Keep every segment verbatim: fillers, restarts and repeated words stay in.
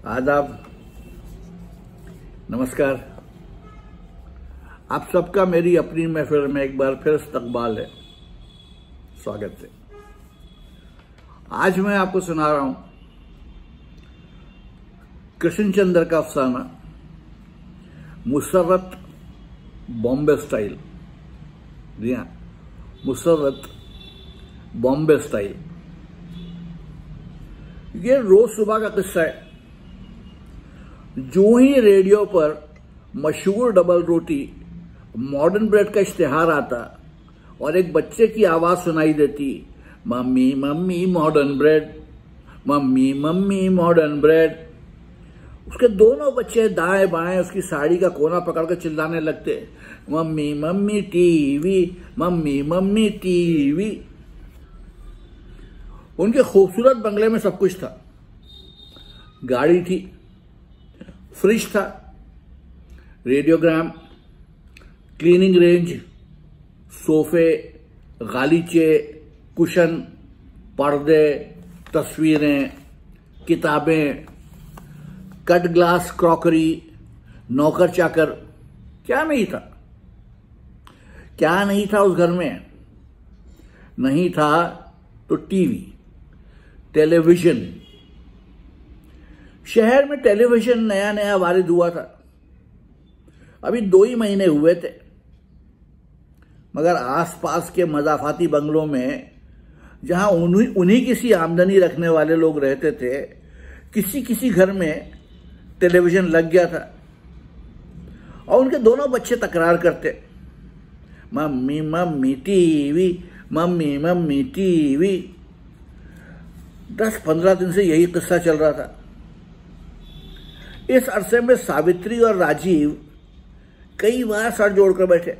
आदाब, नमस्कार। आप सबका मेरी अपनी महफिल में एक बार फिर इस्तकबाल है, स्वागत है। आज मैं आपको सुना रहा हूं कृष्णचंद्र का अफसाना मुसर्रत बॉम्बे स्टाइल। जी हाँ, मुसर्रत बॉम्बे स्टाइल। ये रोज सुबह का किस्सा है। जो ही रेडियो पर मशहूर डबल रोटी मॉडर्न ब्रेड का इश्तिहार आता और एक बच्चे की आवाज सुनाई देती, mummy mummy modern bread, mummy mummy modern bread, उसके दोनों बच्चे दाएं बाएं उसकी साड़ी का कोना पकड़कर चिल्लाने लगते, mummy mummy TV, mummy mummy TV. उनके खूबसूरत बंगले में सब कुछ था। गाड़ी थी, फ्रिज था, रेडियोग्राम, क्लीनिंग रेंज, सोफे, गालीचे, कुशन, पर्दे, तस्वीरें, किताबें, कट ग्लास क्रॉकरी, नौकर चाकर। क्या नहीं था? क्या नहीं था उस घर में? नहीं था तो टीवी, टेलीविजन। शहर में टेलीविजन नया नया वारिद हुआ था, अभी दो ही महीने हुए थे, मगर आसपास के मजाफाती बंगलों में जहां उन्हीं उन्हीं किसी आमदनी रखने वाले लोग रहते थे, किसी किसी घर में टेलीविजन लग गया था और उनके दोनों बच्चे तकरार करते, mummy mummy TV, mummy mummy TV. दस पंद्रह दिन से यही किस्सा चल रहा था। इस अरसे में सावित्री और राजीव कई बार सर जोड़कर बैठे,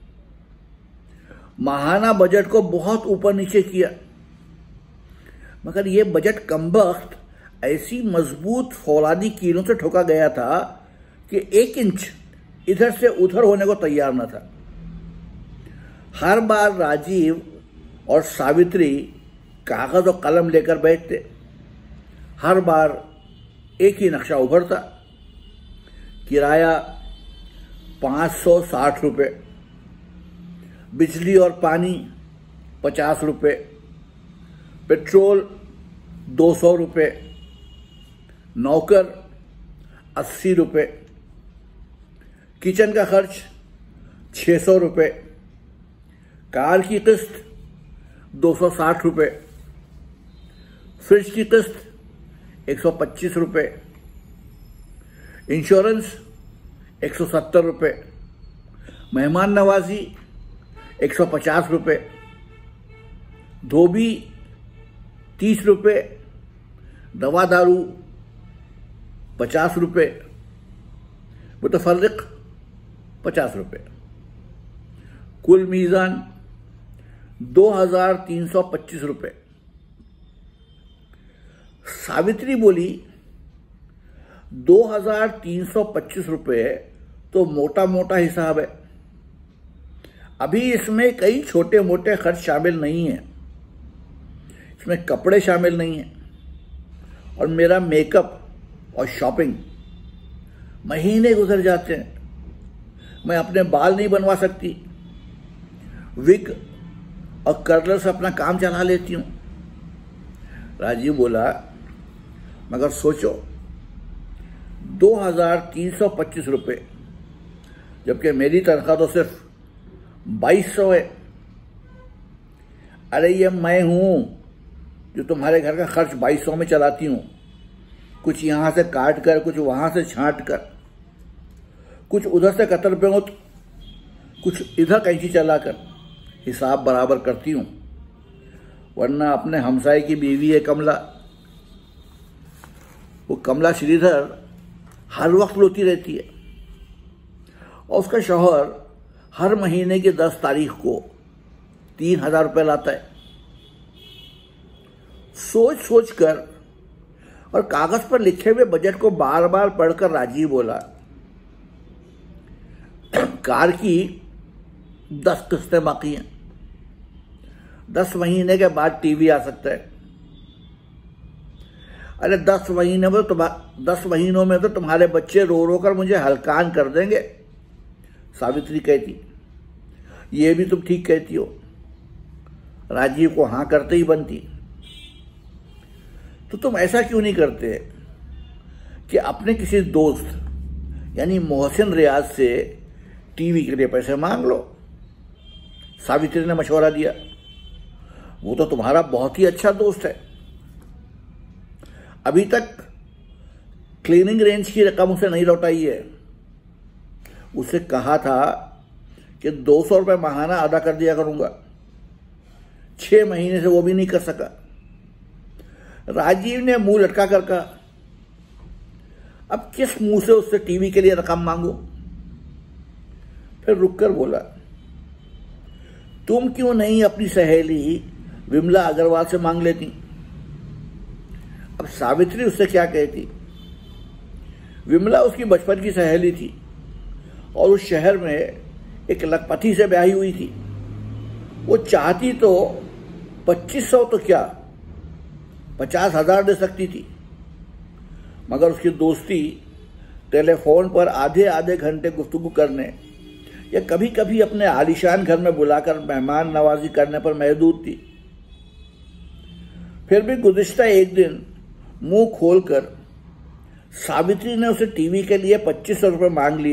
माहाना बजट को बहुत ऊपर नीचे किया, मगर यह बजट कमबख्त ऐसी मजबूत फौलादी कीलों से ठोका गया था कि एक इंच इधर से उधर होने को तैयार न था। हर बार राजीव और सावित्री कागज और कलम लेकर बैठते, हर बार एक ही नक्शा उभरता, किराया पांच सौ साठ रुपये, बिजली और पानी पचास रुपये, पेट्रोल दो सौ रुपये, नौकर अस्सी रुपये, किचन का खर्च छः सौ रुपये, कार की किस्त दो सौ साठ रुपये, फ्रिज की किस्त एक सौ पच्चीस रुपये, इंश्योरेंस एक सौ सत्तर रुपये, मेहमान नवाजी एक सौ पचास रुपये, धोबी तीस रुपये, दवा दारू पचास रुपये, मुतफर्रिक पचास रुपये। कुल मीज़ान दो हजार तीन सौ पच्चीस रुपये। सावित्री बोली, दो हजार तीन सौ पच्चीस रुपये तो मोटा मोटा हिसाब है, अभी इसमें कई छोटे मोटे खर्च शामिल नहीं है, इसमें कपड़े शामिल नहीं है और मेरा मेकअप और शॉपिंग। महीने गुजर जाते हैं, मैं अपने बाल नहीं बनवा सकती, विग और कर्लर से अपना काम चला लेती हूं। राजीव बोला, मगर सोचो, दो हजार तीन सौ पच्चीस रुपये, जबकि मेरी तनख्वाह तो सिर्फ बाईस सौ है। अरे ये मैं हूं जो तुम्हारे घर का खर्च बाईस सौ में चलाती हूं, कुछ यहां से काट कर, कुछ वहां से छांट कर, कुछ उधर से कतर पेंत, कुछ इधर कैंची चलाकर हिसाब बराबर करती हूं, वरना अपने हमसाये की बीवी है कमला, वो कमला श्रीधर हर वक्त रोती रहती है और उसका शौहर हर महीने की दस तारीख को तीन हजार रुपये लाता है। सोच सोच कर और कागज पर लिखे हुए बजट को बार बार पढ़कर राजीव बोला, कार की दस किस्तें बाकी हैं, दस महीने के बाद टीवी आ सकता है। अरे दस महीने में तो दस महीनों में तो तुम्हारे बच्चे रो रो कर मुझे हलकान कर देंगे। सावित्री कहती, ये भी तुम ठीक कहती हो। राजीव को हाँ करते ही बनती। तो तुम ऐसा क्यों नहीं करते कि अपने किसी दोस्त यानी मोहसिन रियाज से टीवी के लिए पैसे मांग लो। सावित्री ने मशवरा दिया। वो तो तुम्हारा बहुत ही अच्छा दोस्त है, अभी तक क्लीनिंग रेंज की रकम उसे नहीं लौटाई है। उसे कहा था कि दो सौ रुपये माहाना अदा कर दिया करूंगा, छह महीने से वो भी नहीं कर सका। राजीव ने मुंह लटका कर कहा, अब किस मुंह से उससे टीवी के लिए रकम मांगू। फिर रुककर बोला, तुम क्यों नहीं अपनी सहेली विमला अग्रवाल से मांग लेती। अब सावित्री उससे क्या कहती। विमला उसकी बचपन की सहेली थी और उस शहर में एक लखपति से ब्याही हुई थी। वो चाहती तो पच्चीस सौ तो क्या पचास हजार दे सकती थी, मगर उसकी दोस्ती टेलीफोन पर आधे आधे घंटे गुफ्तगू करने या कभी कभी अपने आलीशान घर में बुलाकर मेहमान नवाजी करने पर महदूद थी। फिर भी गुज़िश्ता एक दिन मुंह खोलकर सावित्री ने उसे टीवी के लिए पच्चीस सौ रुपये मांग लिए।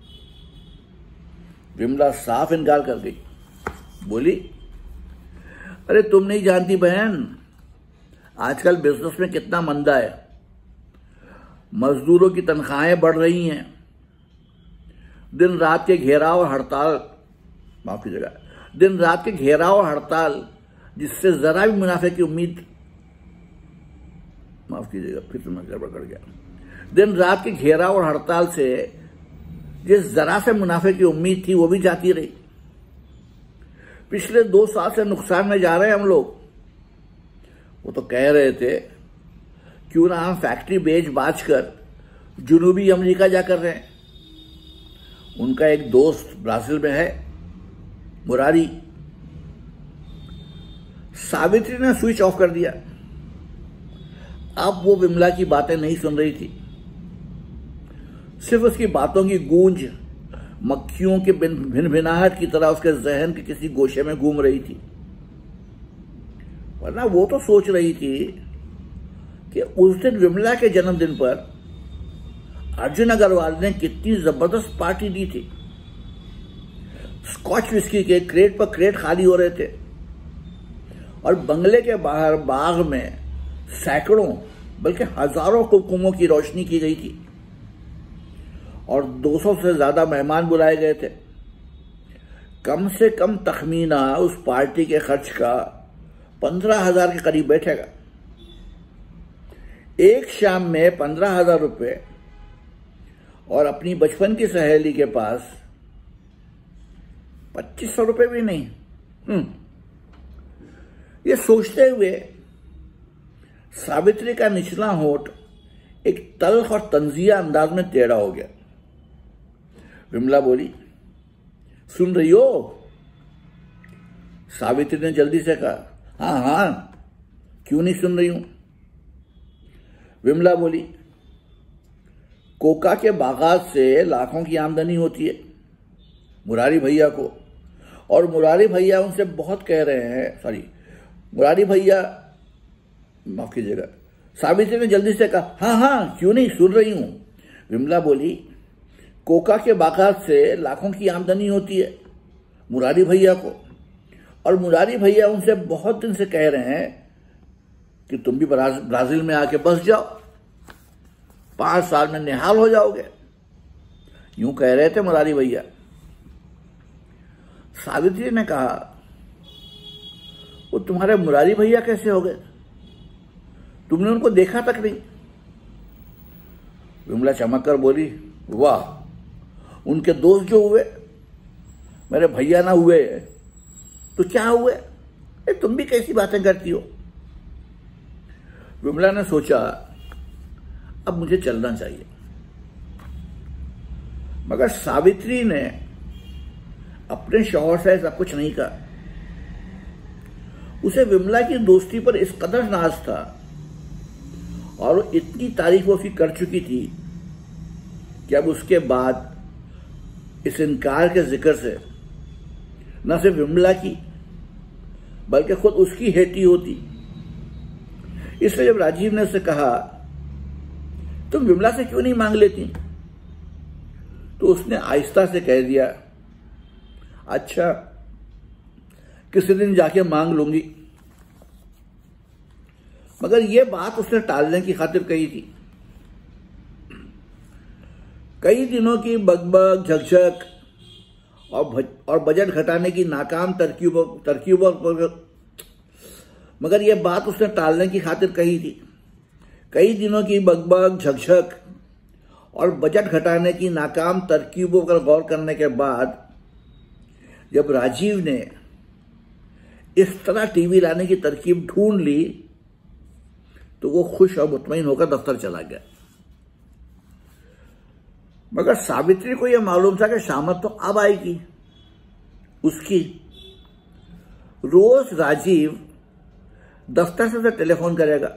विमला साफ इनकार कर गई। बोली, अरे तुम नहीं जानती बहन, आजकल बिजनेस में कितना मंदा है। मजदूरों की तनख्वाहें बढ़ रही हैं, दिन रात के घेराव और हड़ताल माफ कीजिएगा दिन रात के घेराव और हड़ताल जिससे जरा भी मुनाफे की उम्मीद माफ कीजिएगा फिर तो मैं गड़बड़ कर गया दिन रात के घेराव और हड़ताल से जिस जरा से मुनाफे की उम्मीद थी वो भी जाती रही। पिछले दो साल से नुकसान में जा रहे हैं हम लोग। वो तो कह रहे थे क्यों ना हम फैक्ट्री बेच बाच कर जुनूबी अमेरिका जाकर रहे हैं। उनका एक दोस्त ब्राजील में है, मुरारी। सावित्री ने स्विच ऑफ कर दिया। अब वो विमला की बातें नहीं सुन रही थी, सिर्फ उसकी बातों की गूंज मक्खियों के भिनभिनाहट की तरह उसके जहन के किसी गोशे में घूम रही थी। वरना वो तो सोच रही थी कि उस दिन विमला के जन्मदिन पर अर्जुन अग्रवाल ने कितनी जबरदस्त पार्टी दी थी। स्कॉच विस्की के क्रेट पर क्रेट खाली हो रहे थे और बंगले के बाहर बाग में सैकड़ों बल्कि हजारों कुमकुमों की रोशनी की गई थी और दो सौ से ज्यादा मेहमान बुलाए गए थे। कम से कम तखमीना उस पार्टी के खर्च का पंद्रह हजार के करीब बैठेगा। एक शाम में पंद्रह हजार रुपये और अपनी बचपन की सहेली के पास पच्चीस सौ रुपये भी नहीं। हम्म ये सोचते हुए सावित्री का निचला होंठ एक तल्ख और तंजिया अंदाज में टेढ़ा हो गया। विमला बोली, सुन रही हो? सावित्री ने जल्दी से कहा, हाँ हाँ क्यों नहीं सुन रही हूं। विमला बोली, कोका के बागात से लाखों की आमदनी होती है मुरारी भैया को, और मुरारी भैया उनसे बहुत कह रहे हैं। सॉरी मुरारी भैया माफ कीजिएगा। सावित्री ने जल्दी से कहा, हाँ हाँ क्यों नहीं सुन रही हूं। विमला बोली, कोका के बागात से लाखों की आमदनी होती है मुरारी भैया को, और मुरारी भैया उनसे बहुत दिन से कह रहे हैं कि तुम भी ब्राजील में आके बस जाओ, पांच साल में निहाल हो जाओगे। यूं कह रहे थे मुरारी भैया। सावित्री ने कहा, वो तुम्हारे मुरारी भैया कैसे हो गए? तुमने उनको देखा तक नहीं। विमला चमक कर बोली, वाह, उनके दोस्त जो हुए मेरे भैया ना हुए तो क्या हुए? ए, तुम भी कैसी बातें करती हो। विमला ने सोचा अब मुझे चलना चाहिए, मगर सावित्री ने अपने शौहर से सब कुछ नहीं कहा। उसे विमला की दोस्ती पर इस कदर नाज था और इतनी तारीफ वो उसकी कर चुकी थी कि अब उसके बाद इस इनकार के जिक्र से न सिर्फ विमला की बल्कि खुद उसकी हेटी होती। इसलिए जब राजीव ने उससे कहा तुम विमला से क्यों नहीं मांग लेती, तो उसने आहिस्ता से कह दिया अच्छा किसी दिन जाके मांग लूंगी। मगर यह बात उसने टालने की खातिर कही थी। कई दिनों की बकबक झकझक और और बजट घटाने की नाकाम तरकीबों तरकीबों पर, मगर यह बात उसने टालने की खातिर कही थी। कई दिनों की बकबक झकझक और बजट घटाने की नाकाम तरकीबों पर गौर करने के बाद जब राजीव ने इस तरह टीवी लाने की तरकीब ढूंढ ली तो वो खुश और मुतमईन होकर दफ्तर चला गया। मगर सावित्री को यह मालूम था कि शामत तो अब आएगी उसकी। रोज राजीव दफ्तर से उसे टेलीफोन करेगा,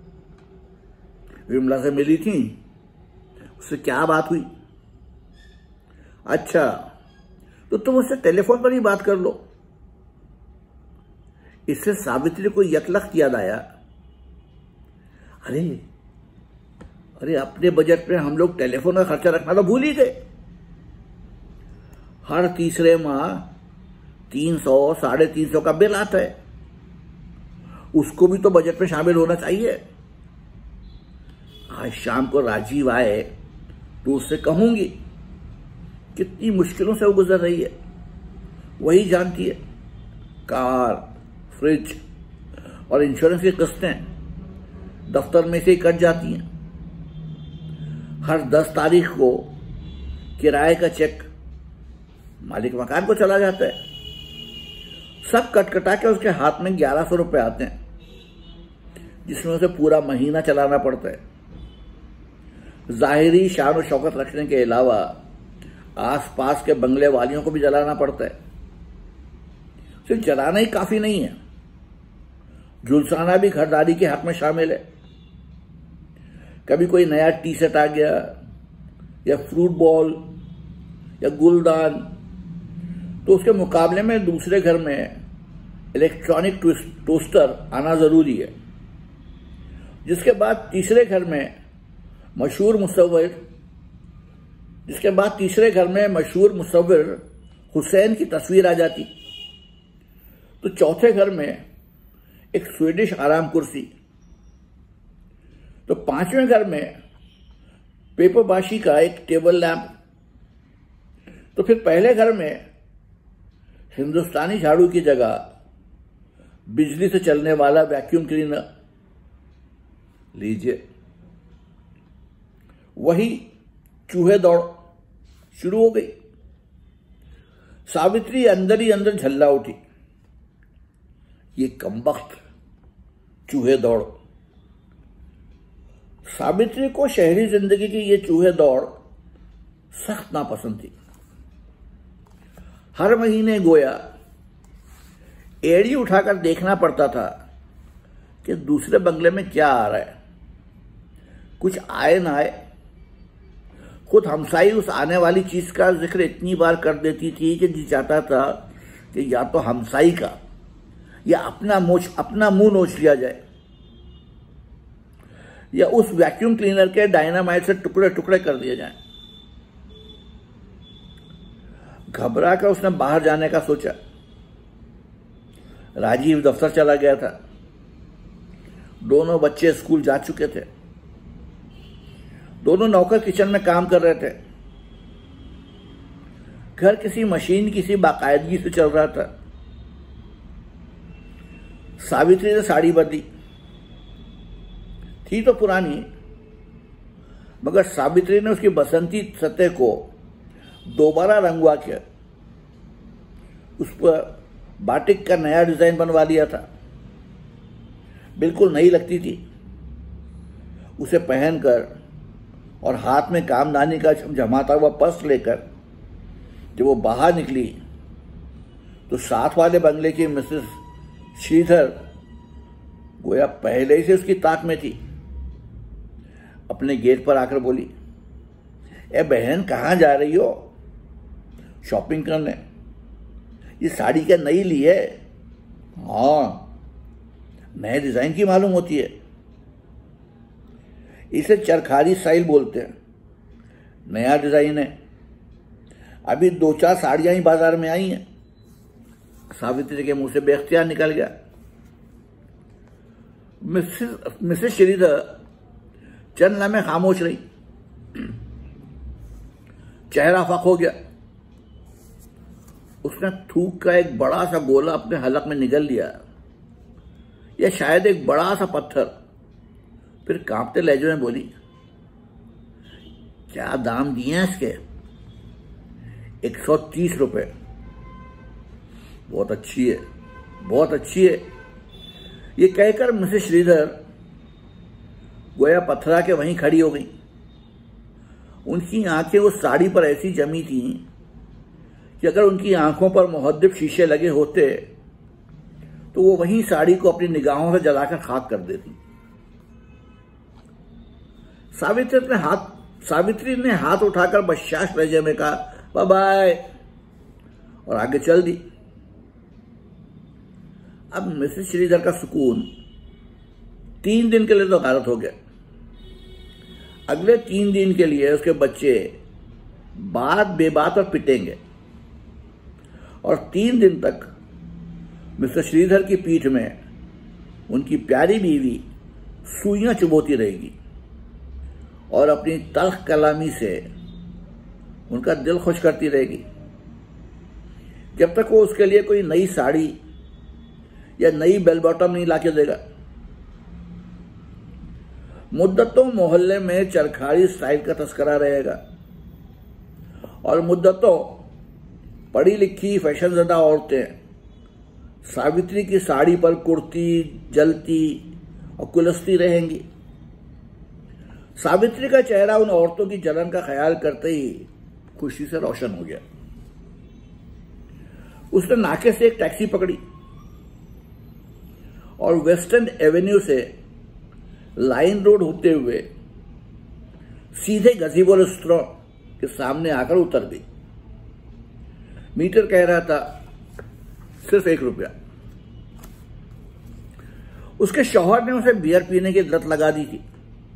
विमला से मिली थी, उससे क्या बात हुई, अच्छा तो तुम उससे टेलीफोन पर ही बात कर लो। इससे सावित्री को यकलख्त याद आया, अरे अरे अपने बजट में हम लोग टेलीफोन का खर्चा रखना तो भूल ही गए। हर तीसरे माह तीन सौ साढ़े तीन सौ का बिल आता है, उसको भी तो बजट में शामिल होना चाहिए। आज शाम को राजीव आए तो उससे कहूंगी कितनी मुश्किलों से वो गुजर रही है, वही जानती है। कार, फ्रिज और इंश्योरेंस की किस्तें दफ्तर में से ही कट जाती हैं। हर दस तारीख को किराए का चेक मालिक मकान को चला जाता है। सब कटकटा के उसके हाथ में ग्यारह सौ रुपये आते हैं, जिसमें उसे पूरा महीना चलाना पड़ता है। जाहिरी शान और शौकत रखने के अलावा आसपास के बंगले वालियों को भी जलाना पड़ता है। सिर्फ जलाना ही काफी नहीं है, झुलसाना भी घरदारी के हक में शामिल है। कभी कोई नया टी शर्ट आ गया या फ्रूट बॉल या गुलदान, तो उसके मुकाबले में दूसरे घर में इलेक्ट्रॉनिक टोस्टर आना जरूरी है। जिसके बाद तीसरे घर में मशहूर मुसव्विर जिसके बाद तीसरे घर में मशहूर मुसव्विर हुसैन की तस्वीर आ जाती, तो चौथे घर में एक स्वीडिश आराम कुर्सी, तो पांचवें घर में पेपरबाशी का एक टेबल लैंप, तो फिर पहले घर में हिंदुस्तानी झाड़ू की जगह बिजली से चलने वाला वैक्यूम क्लीनर। लीजिए, वही चूहे दौड़ शुरू हो गई। सावित्री अंदर ही अंदर झल्ला उठी, ये कमबख्त चूहे दौड़। सावित्री को शहरी जिंदगी की ये चूहे दौड़ सख्त नापसंद थी। हर महीने गोया एड़ी उठाकर देखना पड़ता था कि दूसरे बंगले में क्या आ रहा है। कुछ आए ना आए, खुद हमसाई उस आने वाली चीज का जिक्र इतनी बार कर देती थी कि जी चाहता था कि या तो हमसाई का या अपना मोच अपना मुंह नोच लिया जाए, या उस वैक्यूम क्लीनर के डायनामाइट से टुकड़े टुकड़े कर दिए जाएं। घबरा कर उसने बाहर जाने का सोचा। राजीव दफ्तर चला गया था, दोनों बच्चे स्कूल जा चुके थे, दोनों नौकर किचन में काम कर रहे थे। घर किसी मशीन किसी बाकायदगी से चल रहा था। सावित्री ने साड़ी बदली, थी तो पुरानी, मगर सावित्री ने उसकी बसंती सतह को दोबारा रंगवा के उस पर बाटिक का नया डिजाइन बनवा लिया था। बिल्कुल नई लगती थी। उसे पहनकर और हाथ में कामदानी का झमझमाता हुआ पर्स लेकर जब वो बाहर निकली तो साथ वाले बंगले की मिसेस श्रीधर गोया पहले ही से उसकी ताक में थी। अपने गेट पर आकर बोली, ए बहन कहाँ जा रही हो? शॉपिंग करने। ये साड़ी क्या नई ली है? हाँ, नए डिजाइन की मालूम होती है। इसे चरखारी स्टाइल बोलते हैं। नया डिजाइन है। अभी दो चार साड़ियां ही बाजार में आई हैं। सावित्री के मुंह से बेख्तियार निकल गया। मिसेस मिसेस श्रीधर चंद लम्हे खामोश रही। चेहरा फक हो गया। उसने थूक का एक बड़ा सा गोला अपने हलक में निगल लिया, या शायद एक बड़ा सा पत्थर। फिर कांपते लहजे में बोली, क्या दाम दिए हैं इसके? एक सौ तीस रुपए। बहुत अच्छी है, बहुत अच्छी है। ये कहकर मिसेस श्रीधर गोया पथरा के वहीं खड़ी हो गई। उनकी आंखें उस साड़ी पर ऐसी जमी थी कि अगर उनकी आंखों पर मुहद्दिब शीशे लगे होते तो वो वहीं साड़ी को अपनी निगाहों से जलाकर खाक कर देती। सावित्री ने हाथ सावित्री ने हाथ उठाकर बशाश लहजे में कहा, बाय बाय, और आगे चल दी। अब मिसेस श्रीधर का सुकून तीन दिन के लिए तो गारत हो गया। अगले तीन दिन के लिए उसके बच्चे बात बेबात और पिटेंगे, और तीन दिन तक मिस्टर श्रीधर की पीठ में उनकी प्यारी बीवी सुइयां चुभोती रहेगी और अपनी तल्ख कलामी से उनका दिल खुश करती रहेगी, जब तक वो उसके लिए कोई नई साड़ी या नई बेल बॉटम नहीं लाके देगा। मुद्दतों मोहल्ले में चरखारी स्टाइल का तस्करा रहेगा, और मुद्दतों पढ़ी लिखी फैशनज़दा औरतें सावित्री की साड़ी पर कुर्ती जलती और कुलसती रहेंगी। सावित्री का चेहरा उन औरतों की जलन का ख्याल करते ही खुशी से रोशन हो गया। उसने नाके से एक टैक्सी पकड़ी और वेस्टर्न एवेन्यू से लाइन रोड होते हुए सीधे गज़ीबो रेस्टोरेंट के सामने आकर उतर गई। मीटर कह रहा था सिर्फ एक रुपया। उसके शौहर ने उसे बियर पीने की लत लगा दी थी।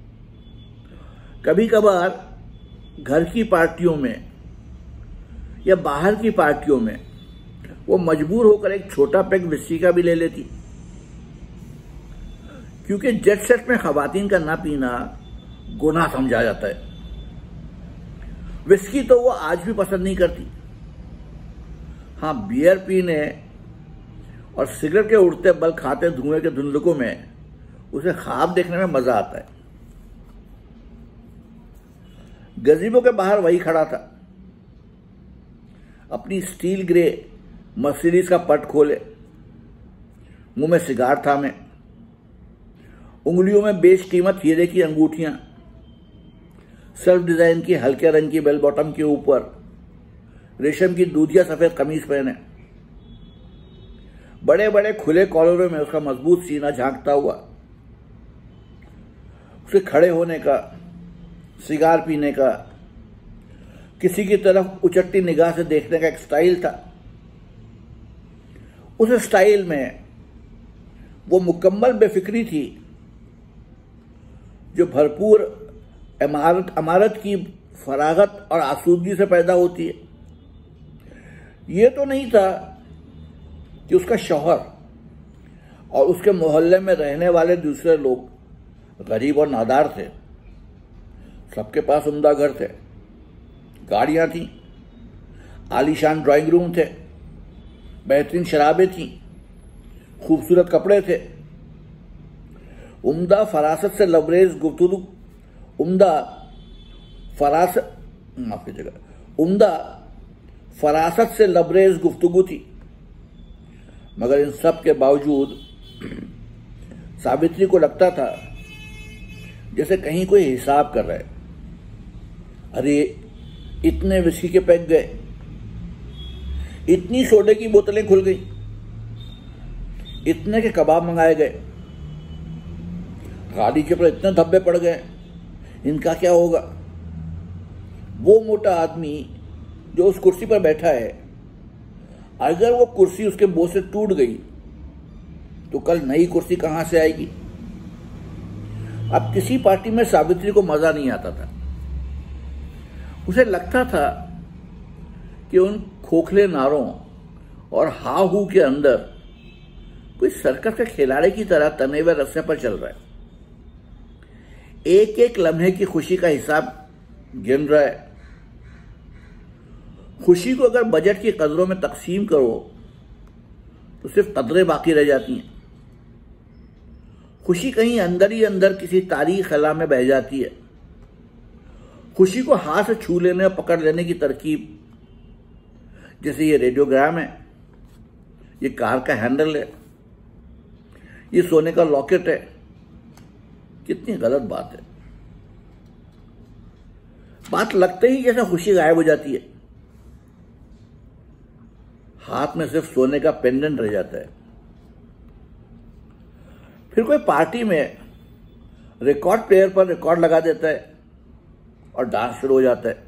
कभी कभार घर की पार्टियों में या बाहर की पार्टियों में वो मजबूर होकर एक छोटा पैक विस्की का भी ले लेती, क्योंकि जेट सेट में खवातीन का ना पीना गुनाह समझा जाता है। विस्की तो वो आज भी पसंद नहीं करती। हाँ, बियर पीने और सिगरेट के उड़ते बल खाते धुएं के धुंधलकों में उसे ख्वाब देखने में मजा आता है। गज़ीबो के बाहर वही खड़ा था, अपनी स्टील ग्रे मर्सिडीज का पट खोले, मुंह में सिगार थामे, उंगलियों में बेशकीमत हीरे की अंगूठियां, सेल्फ डिजाइन की हल्के रंग की बेल बॉटम के ऊपर रेशम की दूधिया सफेद कमीज पहने, बड़े बड़े खुले कॉलरों में उसका मजबूत सीना झांकता हुआ। उसे खड़े होने का, सिगार पीने का, किसी की तरफ उचट्टी निगाह से देखने का एक स्टाइल था। उस स्टाइल में वो मुकम्मल बेफिक्री थी जो भरपूर इमारत अमारत की फरागत और आसूदगी से पैदा होती है। ये तो नहीं था कि उसका शौहर और उसके मोहल्ले में रहने वाले दूसरे लोग गरीब और नादार थे। सबके पास उम्दा घर थे, गाड़ियां थीं, आलीशान ड्राइंग रूम थे, बेहतरीन शराबें थीं, खूबसूरत कपड़े थे, उम्दा फरासत से लबरेज गुफ्तगू उम्दा फरासत माफ कीजिएगा उम्दा फरासत से लबरेज गुफ्तगू थी। मगर इन सब के बावजूद सावित्री को लगता था जैसे कहीं कोई हिसाब कर रहा है। अरे, इतने विस्की के पैक गए, इतनी सोडे की बोतलें खुल गई, इतने के कबाब मंगाए गए, गाड़ी के ऊपर इतने धब्बे पड़ गए, इनका क्या होगा? वो मोटा आदमी जो उस कुर्सी पर बैठा है, अगर वो कुर्सी उसके बोझ से टूट गई तो कल नई कुर्सी कहां से आएगी? अब किसी पार्टी में सावित्री को मजा नहीं आता था। उसे लगता था कि उन खोखले नारों और हा हू के अंदर कोई सर्कस के खिलाड़ी की तरह तने हुए रस्से पर चल रहा है। एक एक लम्हे की खुशी का हिसाब गिन रहा है। खुशी को अगर बजट की कदरों में तकसीम करो तो सिर्फ कदरें बाकी रह जाती हैं। खुशी कहीं अंदर ही अंदर किसी तारीख खला में बह जाती है। खुशी को हाथ से छू लेने और पकड़ लेने की तरकीब, जैसे ये रेडियोग्राम है, ये कार का हैंडल है, ये सोने का लॉकेट है, कितनी गलत बात है। बात लगते ही जैसे खुशी गायब हो जाती है, हाथ में सिर्फ सोने का पेंडेंट रह जाता है। फिर कोई पार्टी में रिकॉर्ड प्लेयर पर रिकॉर्ड लगा देता है और डांस शुरू हो जाता है।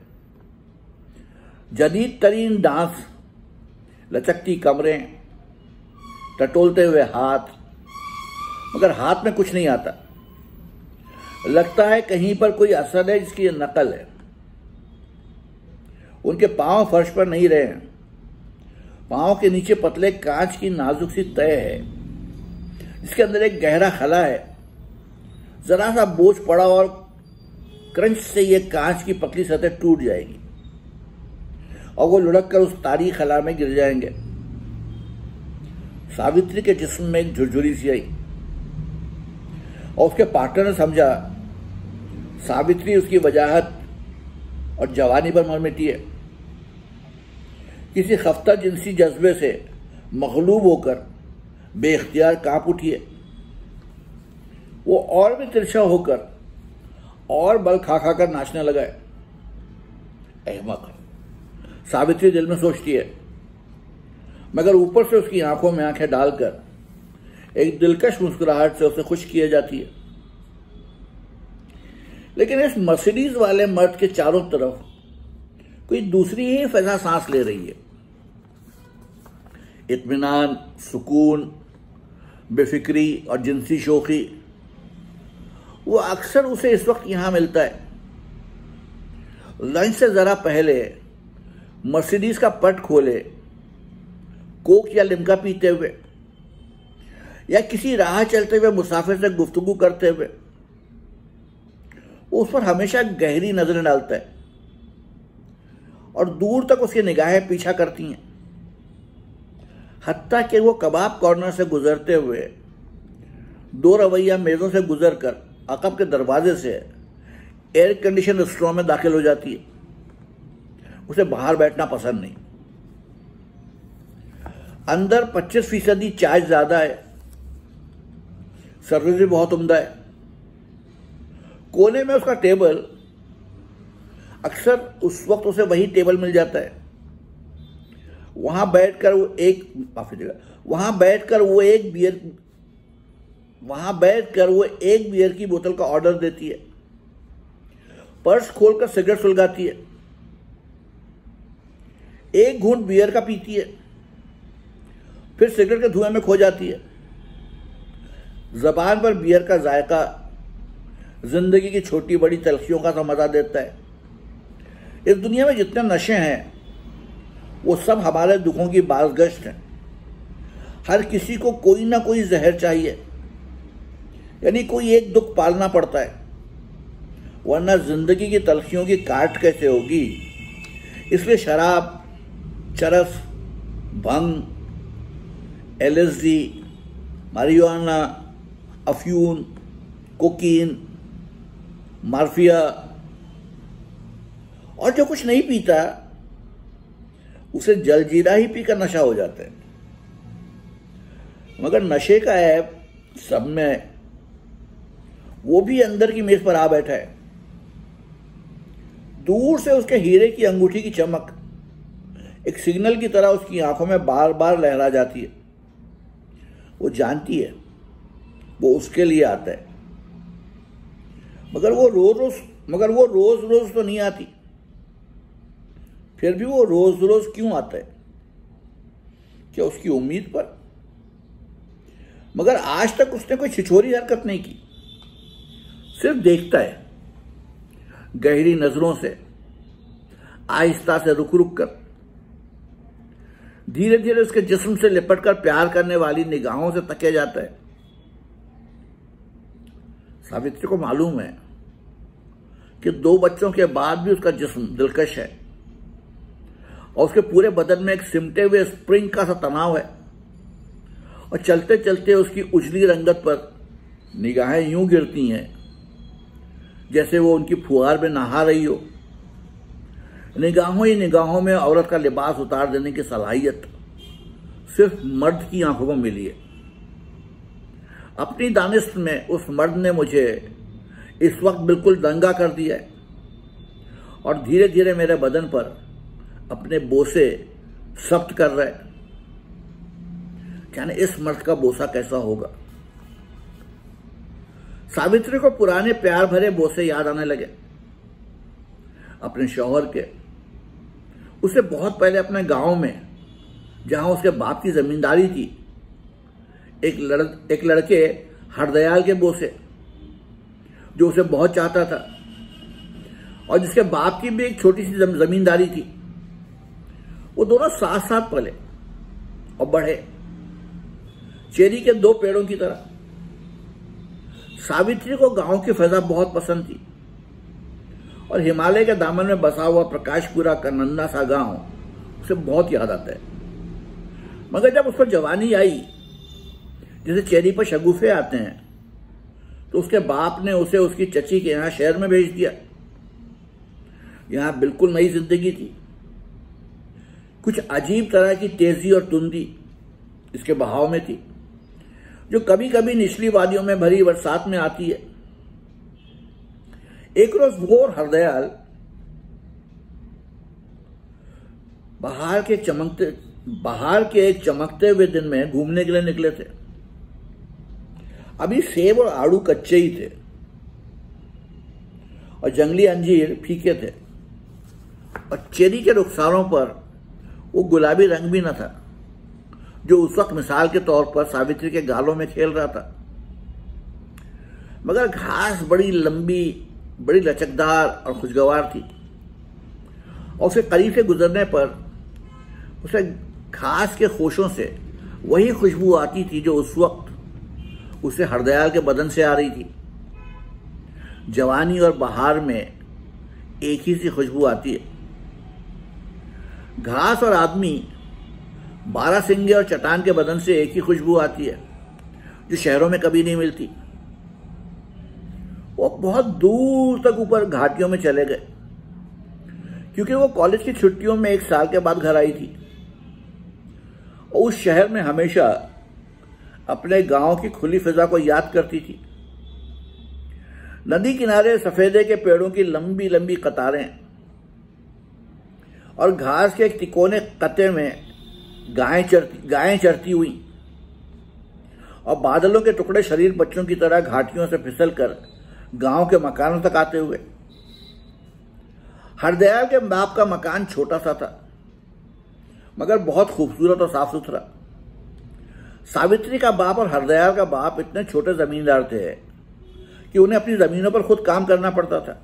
जदीद तरीन डांस, लचकती कमरें, टटोलते हुए हाथ, मगर हाथ में कुछ नहीं आता। लगता है कहीं पर कोई असर है जिसकी नकल है। उनके पांव फर्श पर नहीं रहे हैं। पांव के नीचे पतले कांच की नाजुक सी तय है जिसके अंदर एक गहरा खला है। जरा सा बोझ पड़ा और क्रंच से ये कांच की पतली सतह टूट जाएगी और वो लुढ़क कर उस तारीख खला में गिर जाएंगे। सावित्री के जिस्म में एक झुरझुरी सी आई और उसके पार्टनर ने समझा सावित्री उसकी वजाहत और जवानी पर मर मिटी है। किसी खफ्ता जिनसी जज्बे से मगलूब होकर बेख्तियार कांप उठी है। वो और भी तिरछा होकर और बल खा खा कर नाचने लगा है। अहमक, सावित्री दिल में सोचती है, मगर ऊपर से उसकी आंखों में आंखें डालकर एक दिलकश मुस्कुराहट से उसे खुश किए जाती है। लेकिन इस मर्सिडीज वाले मर्द के चारों तरफ कोई दूसरी ही फजा सांस ले रही है। इत्मीनान, सुकून, बेफिक्री और जिनसी शौकी, वो अक्सर उसे इस वक्त यहां मिलता है। लंच से जरा पहले मर्सिडीज का पट खोले, कोक या लिम्का पीते हुए या किसी राह चलते हुए मुसाफिर से गुफ्तगू करते हुए वो उस पर हमेशा गहरी नजरें डालता है और दूर तक उसकी निगाहें पीछा करती हैं। हत्ता कि वो कबाब कॉर्नर से गुजरते हुए दो रवैया मेजों से गुजरकर अकब के दरवाजे से एयर कंडीशन रेस्टोरेंट में दाखिल हो जाती है। उसे बाहर बैठना पसंद नहीं। अंदर पच्चीस फीसदी चार्ज ज्यादा है, सर्विस भी बहुत उम्दा है। कोने में उसका टेबल, अक्सर उस वक्त उसे वही टेबल मिल जाता है। वहां बैठकर वो एक माफी देगा वहां बैठकर वो एक बियर वहां बैठकर वो एक बियर की बोतल का ऑर्डर देती है। पर्स खोलकर सिगरेट सुलगाती है। एक घूंट बियर का पीती है, फिर सिगरेट के धुएं में खो जाती है। जबान पर बियर का जायका जिंदगी की छोटी बड़ी तलखियों का सा मजा देता है। इस दुनिया में जितने नशे हैं वो सब हमारे दुखों की बाज़गश्त हैं। हर किसी को कोई ना कोई जहर चाहिए, यानी कोई एक दुख पालना पड़ता है, वरना जिंदगी की तलखियों की काट कैसे होगी। इसलिए शराब, चरस, भंग, एलएसडी, मारिजुआना, अफ्यून, कोकीन, मार्फिया और जो कुछ नहीं पीता उसे जलजीरा ही पीकर नशा हो जाता है। मगर नशे का ऐप सब में, वो भी अंदर की मेज पर आ बैठा है। दूर से उसके हीरे की अंगूठी की चमक एक सिग्नल की तरह उसकी आंखों में बार बार लहरा जाती है। वो जानती है वो उसके लिए आता है, मगर वो रोज रोज मगर वो रोज रोज तो नहीं आती। फिर भी वो रोज रोज क्यों आता है? क्या उसकी उम्मीद पर? मगर आज तक उसने कोई छिछोरी हरकत नहीं की, सिर्फ देखता है गहरी नजरों से, आहिस्ता से रुक रुक कर, धीरे धीरे उसके जिस्म से लिपट कर प्यार करने वाली निगाहों से तकिया जाता है। सावित्री को मालूम है कि दो बच्चों के बाद भी उसका जिस्म दिलकश है और उसके पूरे बदन में एक सिमटे हुए स्प्रिंग का सा तनाव है, और चलते चलते उसकी उजली रंगत पर निगाहें यूं गिरती हैं जैसे वो उनकी फुहार में नहा रही हो। निगाहों ही निगाहों में औरत का लिबास उतार देने की सलाहियत सिर्फ मर्द की आंखों को मिली है। अपनी दानिश में उस मर्द ने मुझे इस वक्त बिल्कुल दंगा कर दिया है और धीरे धीरे मेरे बदन पर अपने बोसे सख्त कर रहा है। यानी इस मर्द का बोसा कैसा होगा? सावित्री को पुराने प्यार भरे बोसे याद आने लगे, अपने शौहर के। उसे बहुत पहले अपने गांव में, जहां उसके बाप की जमींदारी थी, एक लड़ एक लड़के हरदयाल के बोसे, जो उसे बहुत चाहता था और जिसके बाप की भी एक छोटी सी जमींदारी थी। वो दोनों साथ साथ पले और बढ़े, चेरी के दो पेड़ों की तरह। सावित्री को गांव की फजा बहुत पसंद थी और हिमालय के दामन में बसा हुआ प्रकाशपुरा का नन्ना सा गांव उसे बहुत याद आता है। मगर जब उस पर जवानी आई, जैसे चेरी पर शगुफे आते हैं, तो उसके बाप ने उसे उसकी चची के यहां शहर में भेज दिया। यहां बिल्कुल नई जिंदगी थी। कुछ अजीब तरह की तेजी और तुंदी इसके बहाव में थी, जो कभी कभी निचली वादियों में भरी बरसात में आती है। एक रोज भोर हरदयाल बाहर के चमकते बाहर के एक चमकते हुए दिन में घूमने के लिए निकले थे। अभी सेब और आड़ू कच्चे ही थे और जंगली अंजीर फीके थे और चेरी के रुखसारों पर वो गुलाबी रंग भी न था, जो उस वक्त मिसाल के तौर पर सावित्री के गालों में खेल रहा था। मगर घास बड़ी लंबी, बड़ी लचकदार और खुशगवार थी और उसे करीब से गुजरने पर उसे घास के खोशों से वही खुशबू आती थी जो उस वक्त उसे हरदयाल के बदन से आ रही थी। जवानी और बहार में एक ही सी खुशबू आती है। घास और आदमी, बारहसिंगे और चट्टान के बदन से एक ही खुशबू आती है, जो शहरों में कभी नहीं मिलती। वो बहुत दूर तक ऊपर घाटियों में चले गए, क्योंकि वो कॉलेज की छुट्टियों में एक साल के बाद घर आई थी और उस शहर में हमेशा अपने गांव की खुली फिजा को याद करती थी। नदी किनारे सफेदे के पेड़ों की लंबी लंबी कतारें और घास के एक तिकोने कते में गायें चरती गायें चरती हुई और बादलों के टुकड़े शरीर बच्चों की तरह घाटियों से फिसलकर गांव के मकानों तक आते हुए। हरदयाल के बाप का मकान छोटा सा था, मगर बहुत खूबसूरत और साफ सुथरा। सावित्री का बाप और हरदयाल का बाप इतने छोटे जमींदार थे कि उन्हें अपनी जमीनों पर खुद काम करना पड़ता था।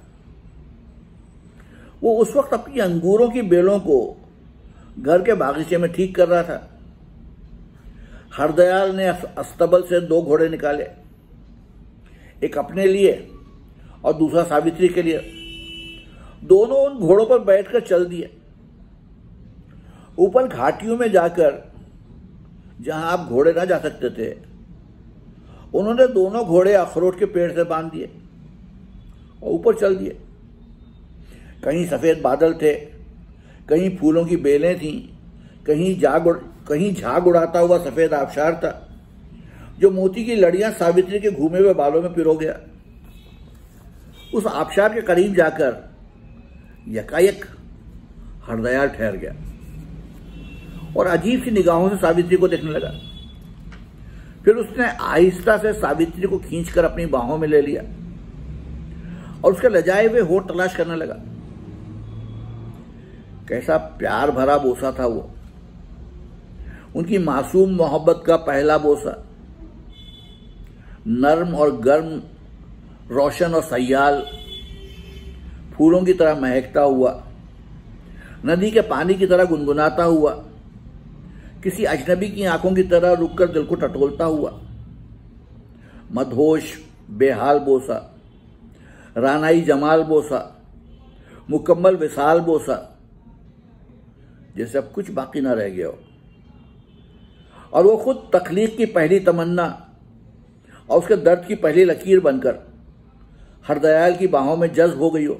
वो उस वक्त अपनी अंगूरों की बेलों को घर के बागीचे में ठीक कर रहा था। हरदयाल ने अस्तबल से दो घोड़े निकाले, एक अपने लिए और दूसरा सावित्री के लिए। दोनों उन घोड़ों पर बैठकर चल दिए। ऊपर घाटियों में जाकर, जहां आप घोड़े ना जा सकते थे, उन्होंने दोनों घोड़े अखरोट के पेड़ से बांध दिए और ऊपर चल दिए। कहीं सफेद बादल थे, कहीं फूलों की बेलें थीं, कहीं जाग कहीं झाग उड़ाता हुआ सफेद आबशार था, जो मोती की लड़ियां सावित्री के घूमे हुए बालों में पिरो गया। उस आबशार के करीब जाकर यकायक हरदयाल ठहर गया और अजीब सी निगाहों से सावित्री को देखने लगा। फिर उसने आहिस्ता से सावित्री को खींचकर अपनी बाहों में ले लिया और उसके लजाए हुए होठ तलाश करने लगा। कैसा प्यार भरा बोसा था वो, उनकी मासूम मोहब्बत का पहला बोसा, नर्म और गर्म, रोशन और सयाल, फूलों की तरह महकता हुआ, नदी के पानी की तरह गुनगुनाता हुआ, किसी अजनबी की आंखों की तरह रुककर दिल को टटोलता हुआ, मदहोश बेहाल बोसा, रानाई जमाल बोसा, मुकम्मल विसाल बोसा, जैसे अब कुछ बाकी ना रह गया हो। और वो खुद तख्लीक की पहली तमन्ना और उसके दर्द की पहली लकीर बनकर हरदयाल की बाहों में जज्ब हो गई हो।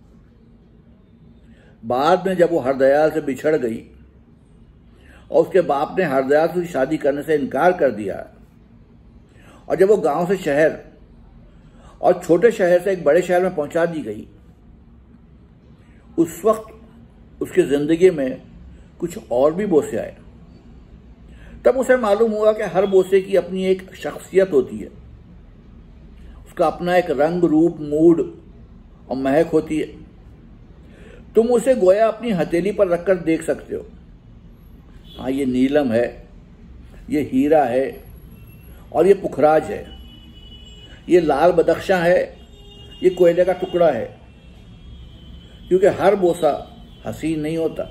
बाद में जब वो हरदयाल से बिछड़ गई और उसके बाप ने हरदयाल से शादी करने से इनकार कर दिया, और जब वो गांव से शहर और छोटे शहर से एक बड़े शहर में पहुंचा दी गई, उस वक्त उसकी जिंदगी में कुछ और भी बोसे आए। तब उसे मालूम हुआ कि हर बोसे की अपनी एक शख्सियत होती है, उसका अपना एक रंग, रूप, मूड और महक होती है। तुम उसे गोया अपनी हथेली पर रखकर देख सकते हो। हाँ, ये नीलम है, ये हीरा है और ये पुखराज है, ये लाल बदख्शां है, ये कोयले का टुकड़ा है। क्योंकि हर बोसा हसीन नहीं होता,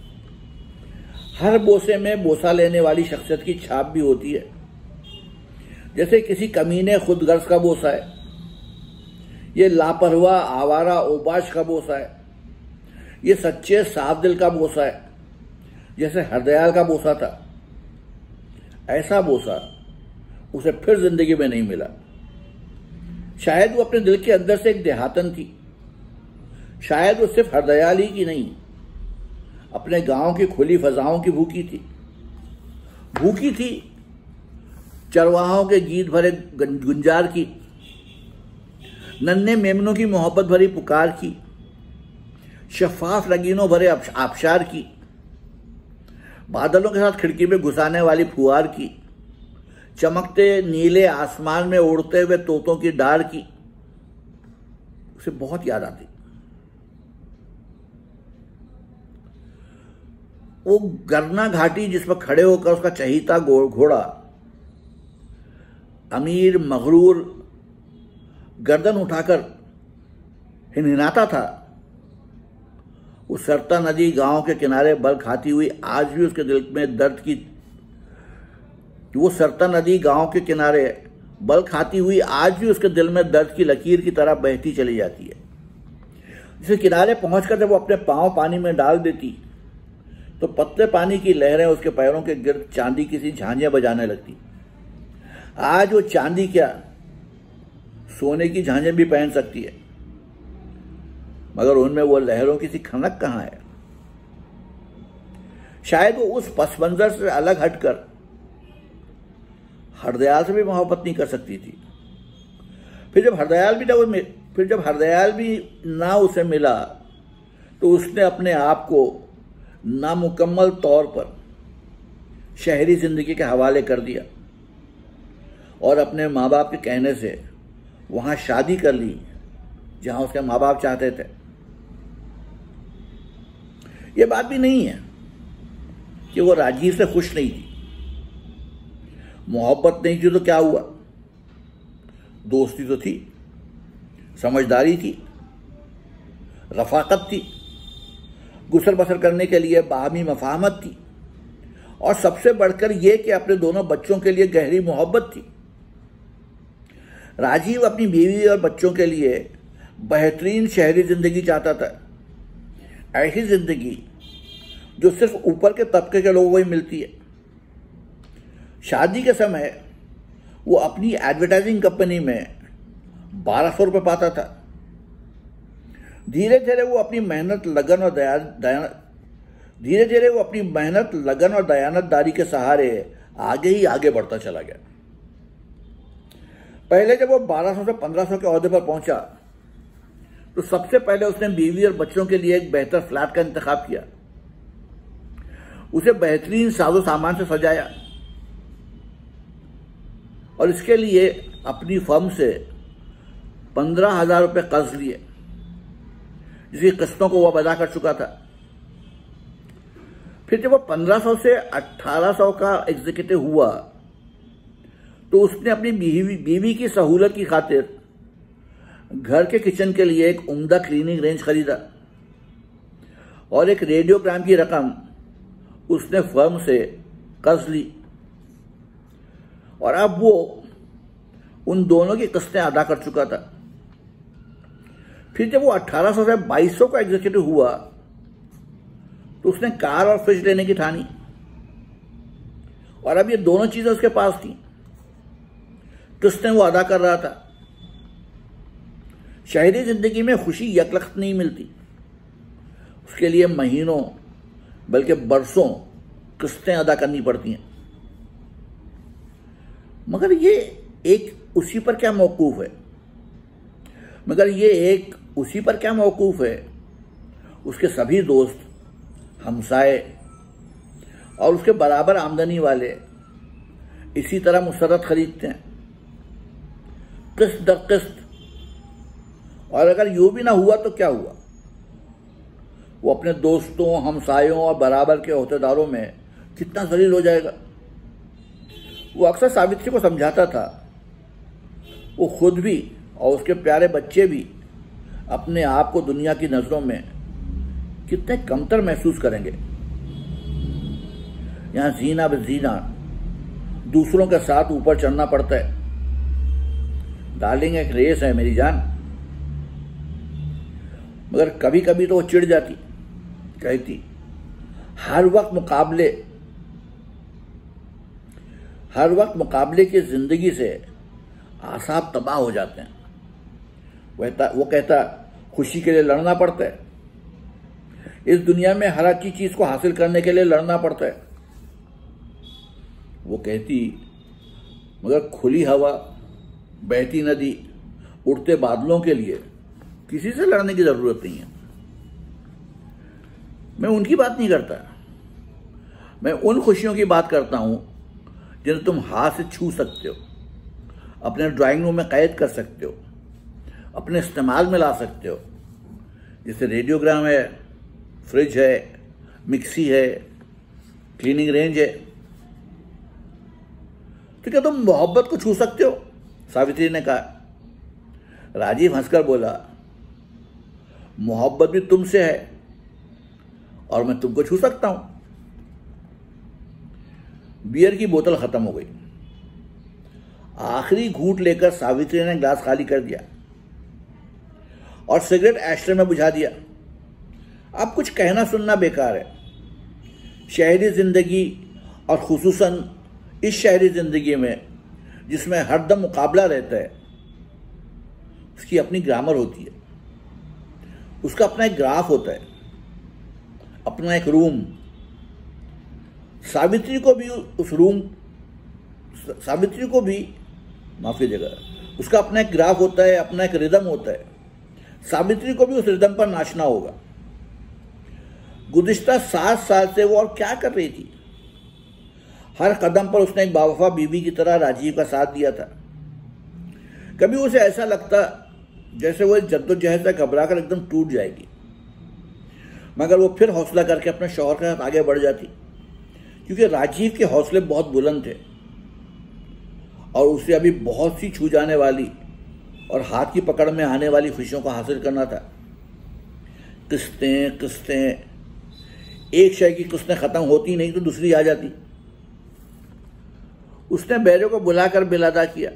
हर बोसे में बोसा लेने वाली शख्सियत की छाप भी होती है। जैसे किसी कमीने खुदगर्ज का बोसा है, ये लापरवाह आवारा ओबाश का बोसा है, ये सच्चे साफ दिल का बोसा है, जैसे हरदयाल का बोसा था। ऐसा बोसा उसे फिर जिंदगी में नहीं मिला। शायद वो अपने दिल के अंदर से एक देहातन थी, शायद वो सिर्फ हरदयाल ही की नहीं, अपने गांव की खुली फजाओं की भूखी थी। भूखी थी चरवाहों के गीत भरे गुंजार की, नन्हे मेमनों की मोहब्बत भरी पुकार की, शफाफ रंगीनों भरे आबशार की, बादलों के साथ खिड़की में घुसाने वाली फुहार की, चमकते नीले आसमान में उड़ते हुए तोतों की डार की। उसे बहुत याद आती। वो गरना घाटी जिस पर खड़े होकर उसका चहीता घोड़ा अमीर मगरूर गर्दन उठाकर हिनहिनाता था, वो सरता नदी गांव के किनारे बल खाती हुई आज भी उसके दिल में दर्द की वो सरता नदी गांव के किनारे बल खाती हुई आज भी उसके दिल में दर्द की लकीर की तरह बहती चली जाती है। जिसे किनारे पहुंचकर जब वो अपने पांव पानी में डाल देती तो पतले पानी की लहरें उसके पैरों के गिर्द चांदी किसी झांझियां बजाने लगती। आज वो चांदी क्या, सोने की झांझें भी पहन सकती है, मगर उनमें वो लहरों की सी खनक कहां है। शायद वो उस पस मंजर से अलग हटकर हरदयाल से भी मोहब्बत नहीं कर सकती थी। फिर जब हरदयाल भी ना वो फिर जब हरदयाल भी ना उसे मिला तो उसने अपने आप को नामुकम्मल तौर पर शहरी जिंदगी के हवाले कर दिया और अपने माँ बाप के कहने से वहां शादी कर ली जहां उसके माँ बाप चाहते थे। यह बात भी नहीं है कि वो राजीव से खुश नहीं थी। मोहब्बत नहीं थी तो क्या हुआ, दोस्ती तो थी, समझदारी थी, रफाकत थी, गुसर बसर करने के लिए बाहमी मफाहमत थी, और सबसे बढ़कर यह कि अपने दोनों बच्चों के लिए गहरी मोहब्बत थी। राजीव अपनी बीवी और बच्चों के लिए बेहतरीन शहरी जिंदगी चाहता था, ऐसी जिंदगी जो सिर्फ ऊपर के तबके के लोगों को ही मिलती है। शादी के समय वो अपनी एडवर्टाइजिंग कंपनी में बारह सौ रुपये पाता था। धीरे धीरे वो अपनी मेहनत लगन और दया धीरे धीरे वो अपनी मेहनत लगन और दयानतदारी के सहारे आगे ही आगे बढ़ता चला गया। पहले जब वो बारह सौ से पंद्रह सौ के ओहदे पर पहुंचा तो सबसे पहले उसने बीवी और बच्चों के लिए एक बेहतर फ्लैट का इंतखाब किया, उसे बेहतरीन साजो सामान से सजाया और इसके लिए अपनी फर्म से पंद्रह हजार रुपये कर्ज लिए, जिसकी किस्तों को वह अदा कर चुका था। फिर जब वो पंद्रह सौ से अठारह सौ का एग्जीक्यूटिव हुआ तो उसने अपनी बीवी बीवी की सहूलत की खातिर घर के किचन के लिए एक उम्दा क्लीनिंग रेंज खरीदा और एक रेडियोग्राम की रकम उसने फर्म से कर्ज ली और अब वो उन दोनों की किस्तें अदा कर चुका था। फिर जब वो अठारह सौ से बाईस सौ का एग्जीक्यूटिव हुआ तो उसने कार और फ्रिज लेने की ठानी और अब ये दोनों चीजें उसके पास थी, किस्तें वो अदा कर रहा था। शहरी जिंदगी में खुशी यकलख्त नहीं मिलती, उसके लिए महीनों बल्कि बरसों किस्तें अदा करनी पड़ती हैं। मगर ये एक उसी पर क्या मौकूफ है मगर ये एक उसी पर क्या मौकूफ है उसके सभी दोस्त, हमसाए और उसके बराबर आमदनी वाले इसी तरह मुसर्रत खरीदते हैं, किस्त दर किस्त। और अगर यूं भी ना हुआ तो क्या हुआ, वो अपने दोस्तों, हमसायों और बराबर के ओहदेदारों में कितना जलील हो जाएगा। वो अक्सर सावित्री को समझाता था, वो खुद भी और उसके प्यारे बच्चे भी अपने आप को दुनिया की नजरों में कितने कमतर महसूस करेंगे। यहां जीना बजीना दूसरों के साथ ऊपर चढ़ना पड़ता है। डार्लिंग एक रेस है मेरी जान। मगर कभी कभी तो वो चिढ़ जाती, कहती हर वक्त मुकाबले हर वक्त मुकाबले की जिंदगी से आसाब तबाह हो जाते हैं। वो कहता खुशी के लिए लड़ना पड़ता है, इस दुनिया में हर अच्छी चीज को हासिल करने के लिए लड़ना पड़ता है। वो कहती मगर खुली हवा, बहती नदी, उड़ते बादलों के लिए किसी से लड़ने की जरूरत नहीं है। मैं उनकी बात नहीं करता, मैं उन खुशियों की बात करता हूं जिन्हें तुम हाथ से छू सकते हो, अपने ड्राइंग रूम में कैद कर सकते हो, अपने इस्तेमाल में ला सकते हो। जैसे रेडियोग्राम है, फ्रिज है, मिक्सी है, क्लीनिंग रेंज है। तो क्या तुम मोहब्बत को छू सकते हो? सावित्री ने कहा। राजीव हंसकर बोला, मोहब्बत भी तुमसे है और मैं तुमको छू सकता हूं। बियर की बोतल खत्म हो गई। आखिरी घूंट लेकर सावित्री ने ग्लास खाली कर दिया और सिगरेट एस्ट्रे में बुझा दिया। अब कुछ कहना सुनना बेकार है। शहरी जिंदगी और खुसूसन इस शहरी जिंदगी में जिसमें हरदम मुकाबला रहता है, उसकी अपनी ग्रामर होती है, उसका अपना एक ग्राफ होता है, अपना एक रूम। सावित्री को भी उस रूम सावित्री को भी माफी देगा उसका अपना एक ग्राफ होता है, अपना एक रिदम होता है। सावित्री को भी उस रिदम पर नाचना होगा। गुज़िश्ता सात साल से वो और क्या कर रही थी? हर कदम पर उसने एक बावफा बीवी की तरह राजीव का साथ दिया था। कभी उसे ऐसा लगता जैसे वो जद्दोजहद से घबरा कर एकदम टूट जाएगी, मगर वो फिर हौसला करके अपने शौहर के साथ आगे बढ़ जाती, क्योंकि राजीव के हौसले बहुत बुलंद थे और उसे अभी बहुत सी छू जाने वाली और हाथ की पकड़ में आने वाली खुशियों को हासिल करना था। किस्तें किस्तें एक शय की किस्तें खत्म होती नहीं तो दूसरी आ जाती। उसने बैरे को बुलाकर बिल अदा किया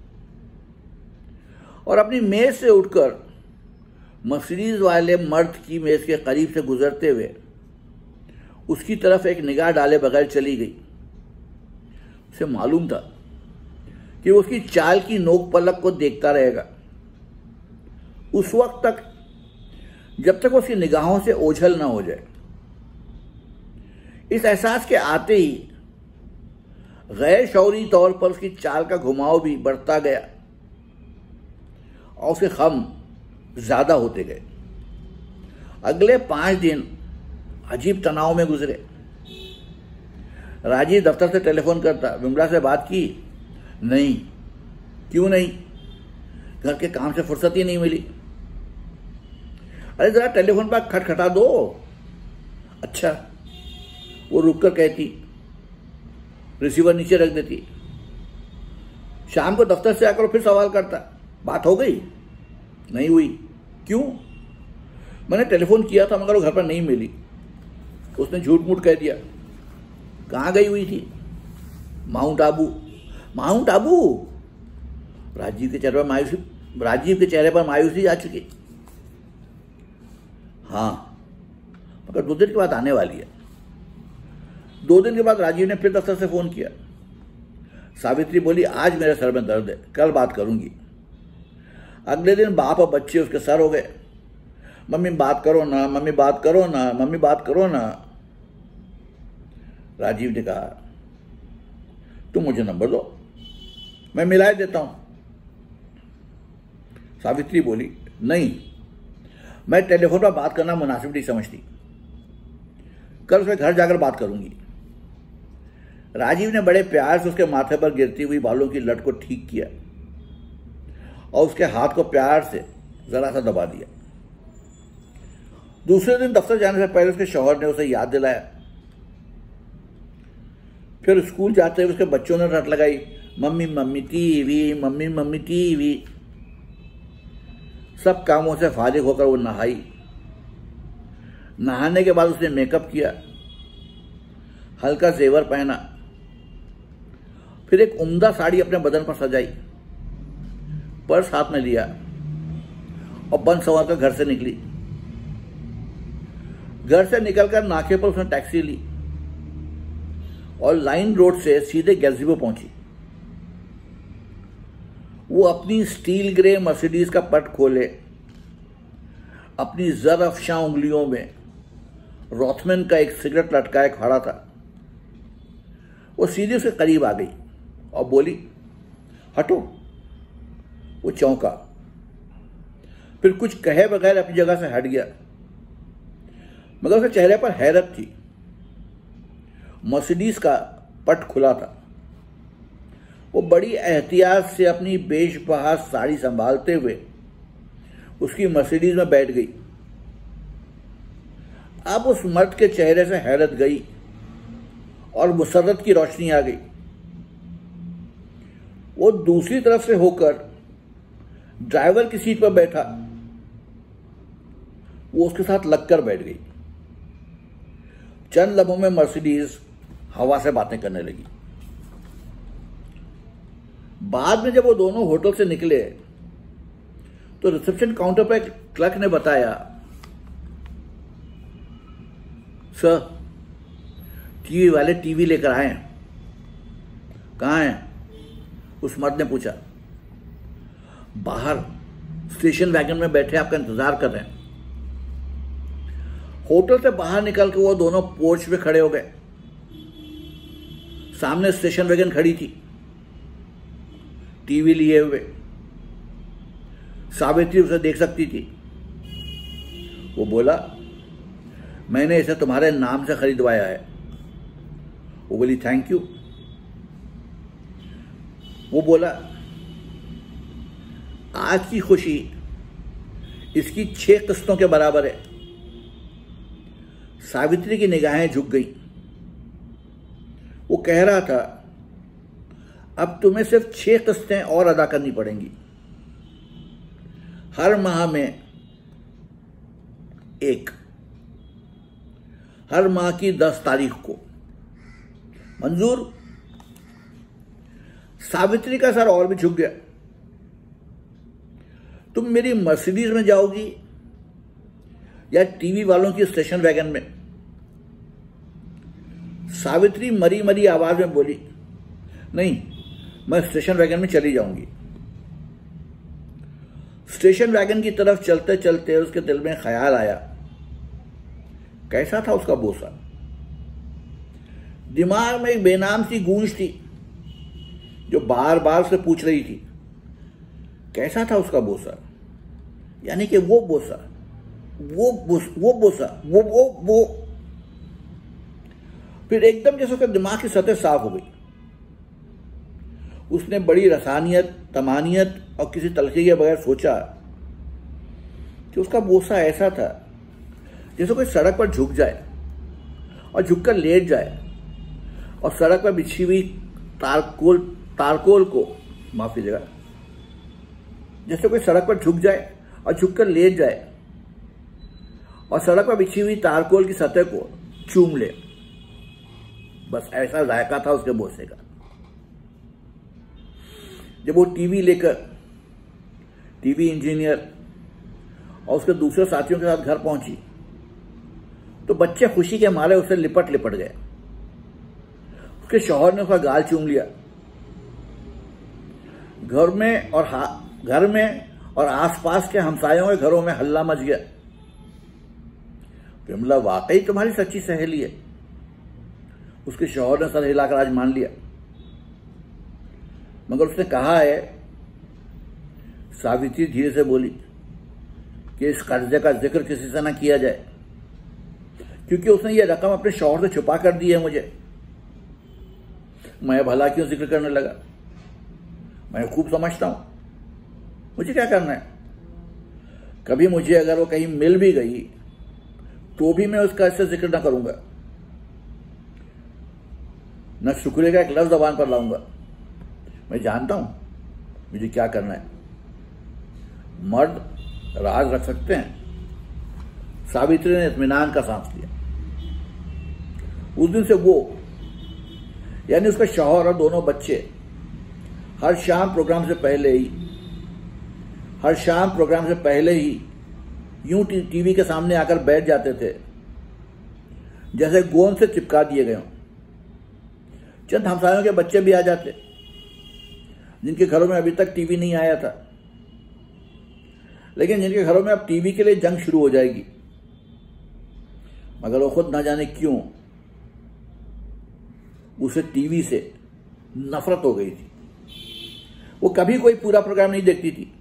और अपनी मेज से उठकर मर्सिडीज वाले मर्द की मेज के करीब से गुजरते हुए उसकी तरफ एक निगाह डाले बगैर चली गई। उसे मालूम था कि वो उसकी चाल की नोक पलक को देखता रहेगा उस वक्त तक जब तक उसकी निगाहों से ओझल ना हो जाए। इस एहसास के आते ही गैर शौरी तौर पर उसकी चाल का घुमाव भी बढ़ता गया और उसके खम ज्यादा होते गए। अगले पांच दिन अजीब तनाव में गुजरे। राजीव दफ्तर से टेलीफोन करता, विमला से बात की? नहीं। क्यों नहीं? घर के काम से फुर्सत ही नहीं मिली। अरे जरा टेलीफोन पर खटखटा दो। अच्छा, वो रुककर कहती, रिसीवर नीचे रख देती। शाम को दफ्तर से आकर फिर सवाल करता, बात हो गई? नहीं हुई। क्यों? मैंने टेलीफोन किया था मगर वो घर पर नहीं मिली। उसने झूठ मूठ कह दिया। कहाँ गई हुई थी? माउंट आबू। माउंट आबू? राजीव के चेहरे पर मायूसी राजीव के चेहरे पर मायूसी आ चुकी। हाँ, मगर दो दिन के बाद आने वाली है। दो दिन के बाद राजीव ने फिर दफ्तर से फोन किया। सावित्री बोली, आज मेरे सर में दर्द है, कल बात करूंगी। अगले दिन बाप और बच्चे उसके सर हो गए। मम्मी बात करो ना, मम्मी बात करो ना, मम्मी बात करो ना। राजीव ने कहा, तुम मुझे नंबर दो, मैं मिला देता हूं। सावित्री बोली, नहीं, मैं टेलीफोन पर बात करना मुनासिब नहीं समझती, कल उसके घर जाकर बात करूंगी। राजीव ने बड़े प्यार से उसके माथे पर गिरती हुई बालों की लट को ठीक किया और उसके हाथ को प्यार से जरा सा दबा दिया। दूसरे दिन दफ्तर जाने से पहले उसके शौहर ने उसे याद दिलाया। फिर स्कूल जाते हुए उसके बच्चों ने रट लगाई, mummy mummy TV, mummy mummy TV. सब कामों से फारिग होकर वो नहाई। नहाने के बाद उसने मेकअप किया, हल्का जेवर पहना, फिर एक उम्दा साड़ी अपने बदन पर सजाई, पर्स हाथ में लिया और बंद सवार कर घर से निकली। घर से निकलकर नाके पर उसने टैक्सी ली और लाइन रोड से सीधे गैज़ीबो पहुंची। वो अपनी स्टील ग्रे मर्सिडीज का पट खोले अपनी ज़रअफ़शां उंगलियों में रॉथमैन का एक सिगरेट लटकाए खड़ा था। वो सीधे उसके करीब आ गई और बोली, हटो। वो चौंका, फिर कुछ कहे बगैर अपनी जगह से हट गया, मगर उसके चेहरे पर हैरत थी। मर्सिडीज का पट खुला था। वो बड़ी एहतियात से अपनी बेशबहा साड़ी संभालते हुए उसकी मर्सिडीज में बैठ गई। अब उस मर्द के चेहरे से हैरत गई और मुसर्रत की रोशनी आ गई। वो दूसरी तरफ से होकर ड्राइवर की सीट पर बैठा। वो उसके साथ लगकर बैठ गई। चंद लम्हों में मर्सिडीज हवा से बातें करने लगी। बाद में जब वो दोनों होटल से निकले तो रिसेप्शन काउंटर पर एक क्लर्क ने बताया, सर, टीवी वाले टीवी लेकर आए हैं। कहाँ हैं? उस मर्द ने पूछा। बाहर स्टेशन वैगन में बैठे आपका इंतजार कर रहे हैं। होटल से बाहर निकल के वो दोनों पोर्च पे खड़े हो गए। सामने स्टेशन वैगन खड़ी थी, टीवी लिए हुए। सावित्री उसे देख सकती थी। वो बोला, मैंने इसे तुम्हारे नाम से खरीदवाया है। वो बोली, थैंक यू। वो बोला, आज की खुशी इसकी छह किस्तों के बराबर है। सावित्री की निगाहें झुक गई। वो कह रहा था, अब तुम्हें सिर्फ छह किस्तें और अदा करनी पड़ेंगी, हर माह में एक, हर माह की दस तारीख को। मंजूर? सावित्री का सर और भी झुक गया। तुम मेरी मर्सिडीज में जाओगी या टीवी वालों की स्टेशन वैगन में? सावित्री मरी मरी आवाज में बोली, नहीं, मैं स्टेशन वैगन में चली जाऊंगी। स्टेशन वैगन की तरफ चलते चलते उसके दिल में ख्याल आया, कैसा था उसका बोसा? दिमाग में एक बेनाम सी गूंज थी जो बार बार से पूछ रही थी, कैसा था उसका बोसा? यानी कि वो बोसा, वो बोस, वो बोसा, वो वो वो फिर एकदम जैसे उसके दिमाग की सतह साफ हो गई। उसने बड़ी रसानियत, तमानियत और किसी तलखी के बगैर सोचा कि उसका बोसा ऐसा था जैसे कोई सड़क पर झुक जाए और झुककर लेट जाए और सड़क पर बिछी हुई तारकोल तारकोल को माफ कीजिएगा जैसे कोई सड़क पर झुक जाए और झुककर लेट जाए और सड़क पर बिछी हुई तारकोल की सतह को चूम ले। बस ऐसा जायका था उसके बोसे का। जब वो टीवी लेकर, टीवी इंजीनियर और उसके दूसरे साथियों के साथ घर पहुंची तो बच्चे खुशी के मारे उसे लिपट लिपट गए। उसके शौहर ने उसका गाल चूम लिया। घर में और घर में और आसपास के हमसायों के घरों में हल्ला मच गया। विमला वाकई तुम्हारी सच्ची सहेली है। उसके शौहर ने सर हिलाकर आज मान लिया। मगर उसने कहा है, सावित्री धीरे से बोली, कि इस कर्जे का जिक्र किसी से ना किया जाए, क्योंकि उसने ये रकम अपने शौहर से छुपा कर दी है मुझे। मैं भला क्यों जिक्र करने लगा? मैं खूब समझता हूं मुझे क्या करना है। कभी मुझे अगर वो कहीं मिल भी गई तो भी मैं उसका इससे जिक्र ना करूंगा, न शुक्रिया का एक लफ्ज जबान पर लाऊंगा। मैं जानता हूं मुझे क्या करना है। मर्द राज रख सकते हैं। सावित्री ने इत्मीनान का सांस लिया। उस दिन से वो, यानी उसका शौहर और दोनों बच्चे हर शाम प्रोग्राम से पहले ही हर शाम प्रोग्राम से पहले ही यूं टीवी के सामने आकर बैठ जाते थे जैसे गोंद से चिपका दिए गए हों। चंद हमसायों के बच्चे भी आ जाते जिनके घरों में अभी तक टीवी नहीं आया था, लेकिन जिनके घरों में अब टीवी के लिए जंग शुरू हो जाएगी। मगर वो खुद ना जाने क्यों उसे टीवी से नफरत हो गई थी। वो कभी कोई पूरा प्रोग्राम नहीं देखती थी।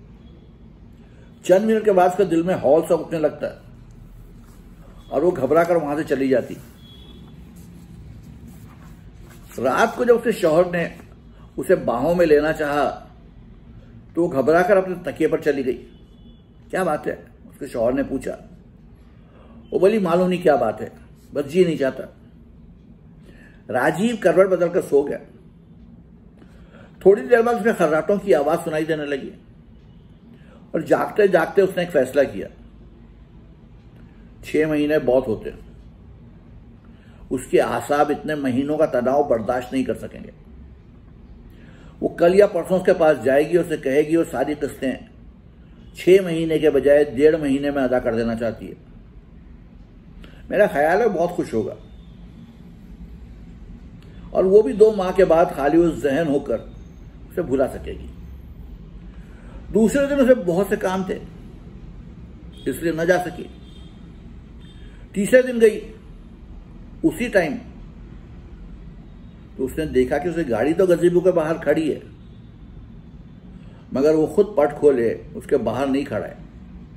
चंद मिनट के बाद उसके दिल में हौल सा उठने लगता और वो घबरा कर वहां से चली जाती। रात को जब उसके शौहर ने उसे बाहों में लेना चाहा तो वो घबरा कर अपने तकिए पर चली गई। क्या बात है? उसके शौहर ने पूछा। वो बोली, मालूम नहीं क्या बात है, बस जी नहीं चाहता। राजीव करवट बदलकर सो गया। थोड़ी देर बाद उसके खर्राटों की आवाज सुनाई देने लगी और जागते जागते उसने एक फैसला किया। छह महीने बहुत होते हैं। उसके आसाब इतने महीनों का तनाव बर्दाश्त नहीं कर सकेंगे। वो कल या परसों उसके पास जाएगी और उसे कहेगी वो सारी किस्तें छह महीने के बजाय डेढ़ महीने में अदा कर देना चाहती है। मेरा ख्याल है बहुत खुश होगा और वो भी दो माह के बाद खाली उस जहन होकर उसे भुला सकेगी। दूसरे दिन उसे बहुत से काम थे इसलिए न जा सकी। तीसरे दिन गई उसी टाइम तो उसने देखा कि उसे गाड़ी तो गज़ेबो के बाहर खड़ी है, मगर वो खुद पट खोले उसके बाहर नहीं खड़ा है।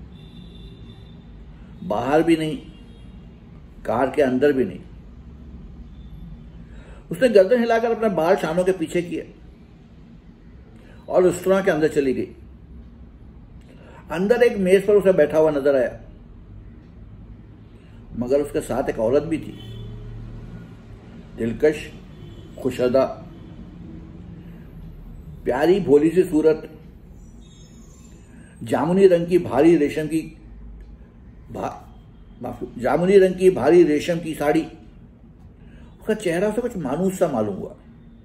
बाहर भी नहीं, कार के अंदर भी नहीं। उसने गर्दन हिलाकर अपने बाल शानों के पीछे किए और रेस्तरां के अंदर चली गई। अंदर एक मेज पर उसे बैठा हुआ नजर आया, मगर उसके साथ एक औरत भी थी, दिलकश, खुशदा, प्यारी भोली सी सूरत, जामुनी रंग की भारी रेशम की भा, जामुनी रंग की भारी रेशम की साड़ी। उसका चेहरा से कुछ मानूस सा मालूम हुआ,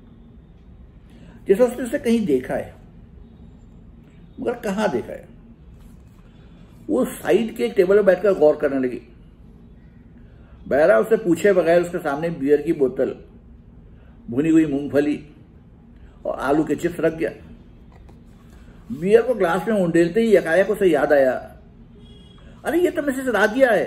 जैसे उसने उसे कहीं देखा है, मगर कहां देखा है। वो साइड के एक टेबल पर बैठकर गौर करने लगी। बहरा उसे पूछे बगैर उसके सामने बियर की बोतल, भुनी हुई मूंगफली और आलू के चिप्स रख गया। बियर को ग्लास में उंडेलते ही यकायक उसे याद आया, अरे ये तो मिसेस राजिया है।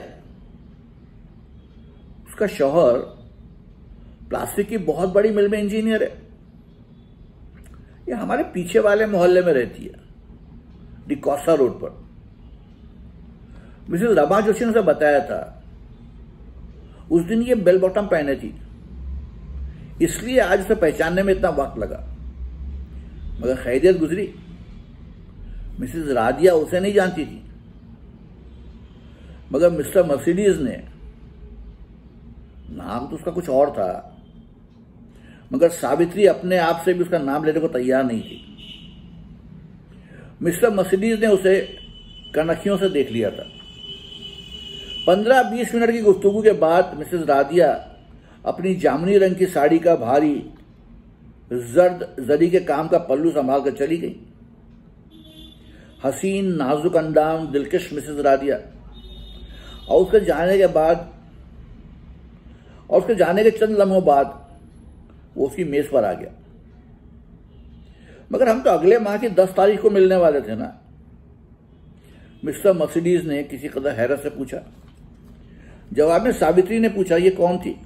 उसका शौहर प्लास्टिक की बहुत बड़ी मिल में इंजीनियर है। ये हमारे पीछे वाले मोहल्ले में रहती है, डिकॉसा रोड पर। मिसेस रमा जोशी ने उसे बताया था उस दिन ये बेल बॉटम पहने थी, इसलिए आज उसे पहचानने में इतना वक्त लगा। मगर खैरियत गुजरी। मिसेस रादिया उसे नहीं जानती थी, मगर मिस्टर मर्सिडीज ने, नाम तो उसका कुछ और था, मगर सावित्री अपने आप से भी उसका नाम लेने को तैयार नहीं थी। मिस्टर मर्सिडीज ने उसे कनखियों से देख लिया था। पंद्रह बीस मिनट की गुफ्तगू के बाद मिसेस रादिया अपनी जामुनी रंग की साड़ी का भारी जर्द जरी के काम का पल्लू संभाल कर चली गई। हसीन नाजुक अंदाम दिलकश मिसेस रादिया, और उसके जाने के बाद और उसके जाने के चंद लम्हों बाद वो उसकी मेज पर आ गया। मगर हम तो अगले माह की दस तारीख को मिलने वाले थे ना? मिस्टर मर्सिडीज ने किसी कदर हैरत से पूछा। जवाब में सावित्री ने पूछा, ये कौन थी?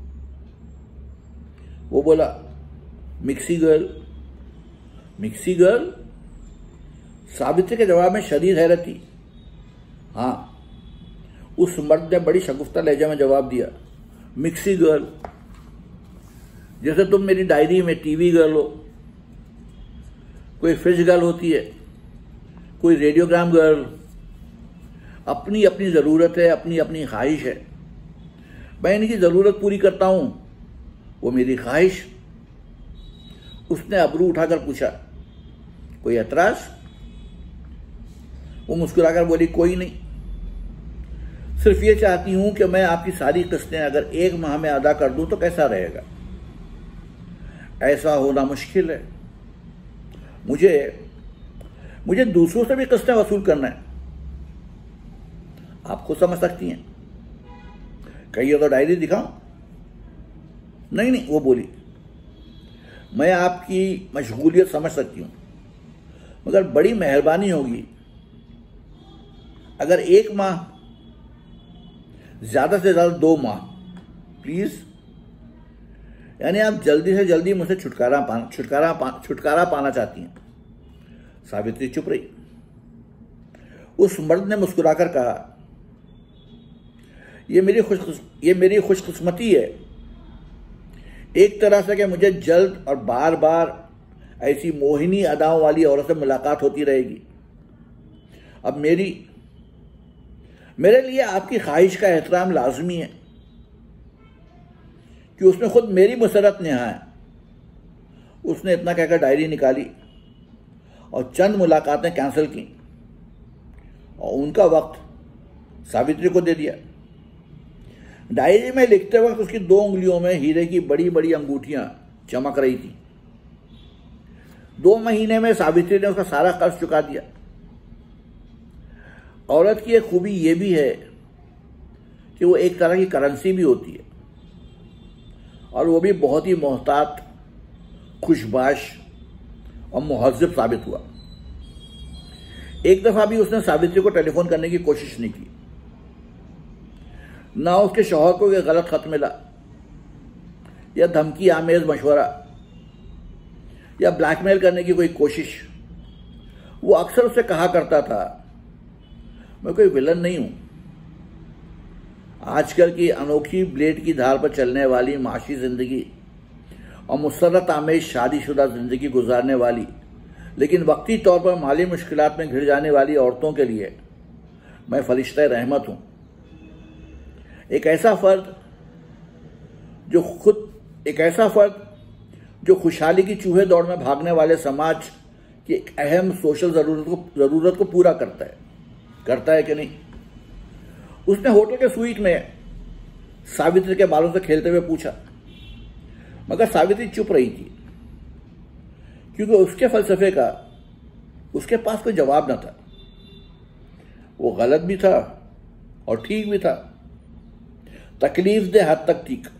वो बोला, mixie girl. Mixie girl? Savitri के जवाब में शदीद हैरत थी। हाँ, उस मर्द ने बड़ी शगुफ्ता लहजा में जवाब दिया, मिक्सी गर्ल, जैसे तुम मेरी डायरी में टीवी गर्ल हो, कोई फ्रिज गर्ल होती है, कोई रेडियोग्राम गर्ल। अपनी अपनी ज़रूरत है, अपनी अपनी ख्वाहिश है। मैं इनकी ज़रूरत पूरी करता हूं, वो मेरी ख्वाहिश। उसने अबरू उठाकर पूछा, कोई एतराज? वो मुस्कुराकर बोली, कोई नहीं, सिर्फ ये चाहती हूं कि मैं आपकी सारी किस्तें अगर एक माह में अदा कर दूं तो कैसा रहेगा? ऐसा होना मुश्किल है। मुझे मुझे दूसरों से भी किस्तें वसूल करना है। आप खुद समझ सकती हैं। कहिए तो डायरी दिखाऊं? नहीं नहीं, वो बोली, मैं आपकी मशगूलियत समझ सकती हूं, मगर बड़ी मेहरबानी होगी अगर एक माह, ज्यादा से ज्यादा दो माह, प्लीज। यानी आप जल्दी से जल्दी मुझसे छुटकारा पाना छुटकारा पा, छुटकारा पाना चाहती हैं। सावित्री चुप रही। उस मर्द ने मुस्कुराकर कहा, यह मेरी खुश ये मेरी खुशकिस्मती है एक तरह से कि मुझे जल्द और बार बार ऐसी मोहिनी अदाओं वाली औरत से मुलाकात होती रहेगी। अब मेरी मेरे लिए आपकी ख्वाहिश का एहतराम लाजमी है कि उसमें खुद मेरी मुसरत नेहा है। उसने इतना कहकर डायरी निकाली और चंद मुलाकातें कैंसिल की और उनका वक्त सावित्री को दे दिया। डायरी में लिखते वक्त उसकी दो उंगलियों में हीरे की बड़ी बड़ी अंगूठियां चमक रही थी। दो महीने में सावित्री ने उसका सारा कर्ज चुका दिया। औरत की एक खूबी यह भी है कि वो एक तरह की करेंसी भी होती है, और वो भी बहुत ही मोहतात, खुशबाश और मुहज्जब साबित हुआ। एक दफा भी उसने सावित्री को टेलीफोन करने की कोशिश नहीं की। ना उसके शौहर को यह गलत खत मिला या धमकी आमेज मशवरा या ब्लैकमेल करने की कोई कोशिश। वो अक्सर उससे कहा करता था, मैं कोई विलन नहीं हूं। आजकल की अनोखी ब्लेड की धार पर चलने वाली माशी जिंदगी और मुसर्रत आमेज शादीशुदा जिंदगी गुजारने वाली, लेकिन वक्ती तौर पर माली मुश्किलात में घिर जाने वाली औरतों के लिए मैं फरिश्ता रहमत हूं। एक ऐसा फर्द जो खुद एक ऐसा फर्द जो खुशहाली की चूहे दौड़ में भागने वाले समाज की एक अहम सोशल जरूरत को जरूरत को पूरा करता है करता है कि नहीं? उसने होटल के स्वीट में सावित्री के बालों से खेलते हुए पूछा, मगर सावित्री चुप रही थी, क्योंकि उसके फलसफे का उसके पास कोई जवाब न था। वो गलत भी था और ठीक भी था, तकलीफ दे हद तक ठीक।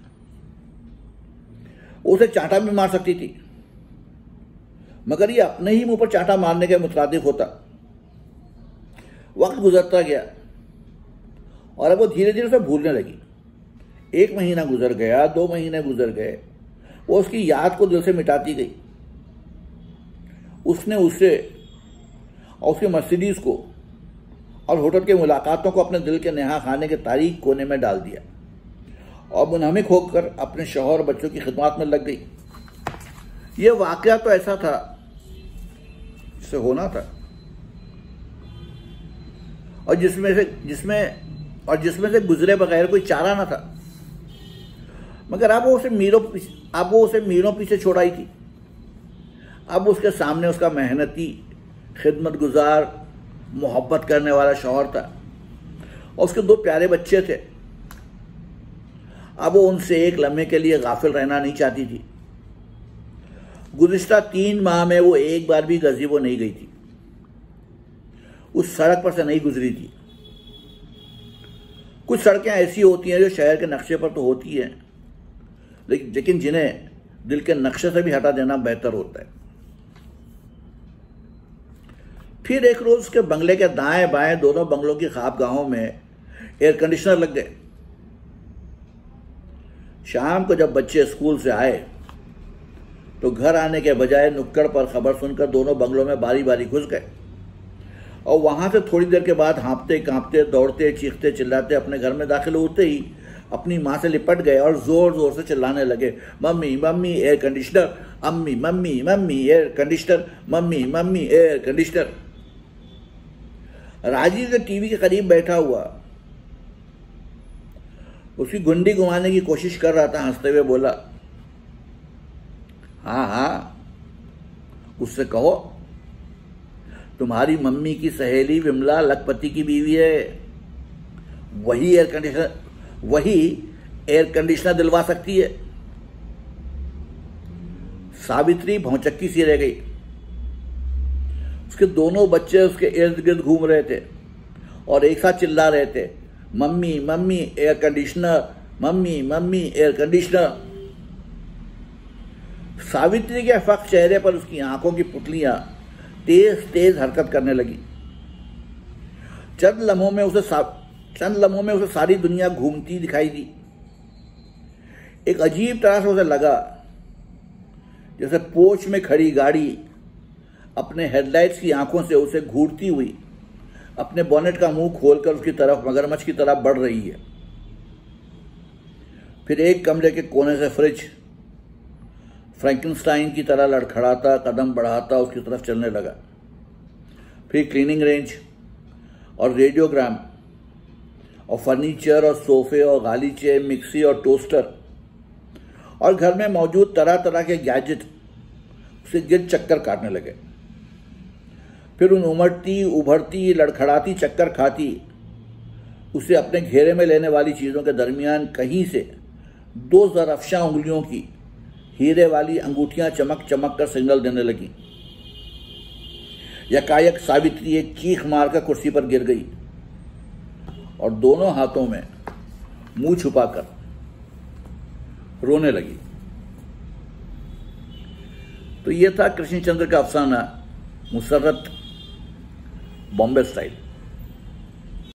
उसे चांटा भी मार सकती थी, मगर ये अपने ही मुंह पर चांटा मारने के मुताबिक होता। वक्त गुजरता गया और अब वो धीरे धीरे उसे भूलने लगी। एक महीना गुजर गया, दो महीने गुजर गए, वो उसकी याद को दिल से मिटाती गई। उसने उसे और उसके मर्सिडीज को और होटल के मुलाकातों को अपने दिल के नेहा खाने के तारीख कोने में डाल दिया और मुनहमिक होकर अपने शौहर और बच्चों की खिदमत में लग गई। ये वाकया तो ऐसा था उससे होना था, और जिसमें से जिसमें और जिसमें से गुजरे बगैर कोई चारा ना था। मगर अब वो उसे मीलों अब वो उसे मीलों पीछे छोड़ाई थी। अब उसके सामने उसका मेहनती, खिदमत गुजार, मोहब्बत करने वाला शौहर था और उसके दो प्यारे बच्चे थे। अब वो उनसे एक लम्हे के लिए गाफिल रहना नहीं चाहती थी। गुज़िश्ता तीन माह में वो एक बार भी गज़ीबो नहीं गई थी, उस सड़क पर से नहीं गुजरी थी। कुछ सड़कें ऐसी होती हैं जो शहर के नक्शे पर तो होती हैं, लेकिन जिन्हें दिल के नक्शे से भी हटा देना बेहतर होता है। फिर एक रोज के बंगले के दाएं बाएं दोनों बंगलों की ख्वाबगाहों में एयर कंडीशनर लग गए। शाम को जब बच्चे स्कूल से आए तो घर आने के बजाय नुक्कड़ पर खबर सुनकर दोनों बंगलों में बारी बारी घुस गए और वहां से थोड़ी देर के बाद हाँफते कांपते, दौड़ते, चीखते चिल्लाते अपने घर में दाखिल होते ही अपनी माँ से लिपट गए और जोर जोर से चिल्लाने लगे, मम्मी मम्मी एयर कंडीशनर, अम्मी mummy mummy air conditioner, mummy mummy air conditioner. Rajiv जो टीवी के करीब बैठा हुआ उसकी गुंडी घुमाने की कोशिश कर रहा था, हंसते हुए बोला, हाँ हाँ उससे कहो तुम्हारी मम्मी की सहेली विमला लखपति की बीवी है, वही एयर कंडीशनर वही एयर कंडीशनर दिलवा सकती है। सावित्री भौचक्की सी रह गई। उसके दोनों बच्चे उसके इर्द गिर्द घूम रहे थे और एक साथ चिल्ला रहे थे, mummy mummy air conditioner, mummy mummy air conditioner. Savitri के फक चेहरे पर उसकी आंखों की पुतलियां तेज तेज हरकत करने लगी। चंद लम्हों में उसे चंद लम्हों में उसे सारी दुनिया घूमती दिखाई दी। एक अजीब तरह से उसे लगा जैसे पोच में खड़ी गाड़ी अपने हेडलाइट्स की आंखों से उसे घूरती हुई अपने बोनेट का मुंह खोलकर उसकी तरफ मगरमच्छ की तरफ बढ़ रही है। फिर एक कमरे के कोने से फ्रिज फ्रैंकेनस्टाइन की तरह लड़खड़ाता, कदम बढ़ाता उसकी तरफ चलने लगा। फिर क्लीनिंग रेंज और रेडियोग्राम और फर्नीचर और सोफे और गालीचे, मिक्सी और टोस्टर और घर में मौजूद तरह तरह के गैजेट उसे गिर चक्कर काटने लगे। फिर उन उमड़ती, उभरती, लड़खड़ाती, चक्कर खाती उसे अपने घेरे में लेने वाली चीजों के दरमियान कहीं से दो ज़रअफ़शां उंगलियों की हीरे वाली अंगूठियां चमक चमक कर सिग्नल देने लगी। यकायक सावित्री एक चीख मारकर कुर्सी पर गिर गई और दोनों हाथों में मुंह छुपाकर रोने लगी। तो यह था कृष्णचंद्र का अफसाना मुसर्रत बॉम्बे स्टाइल।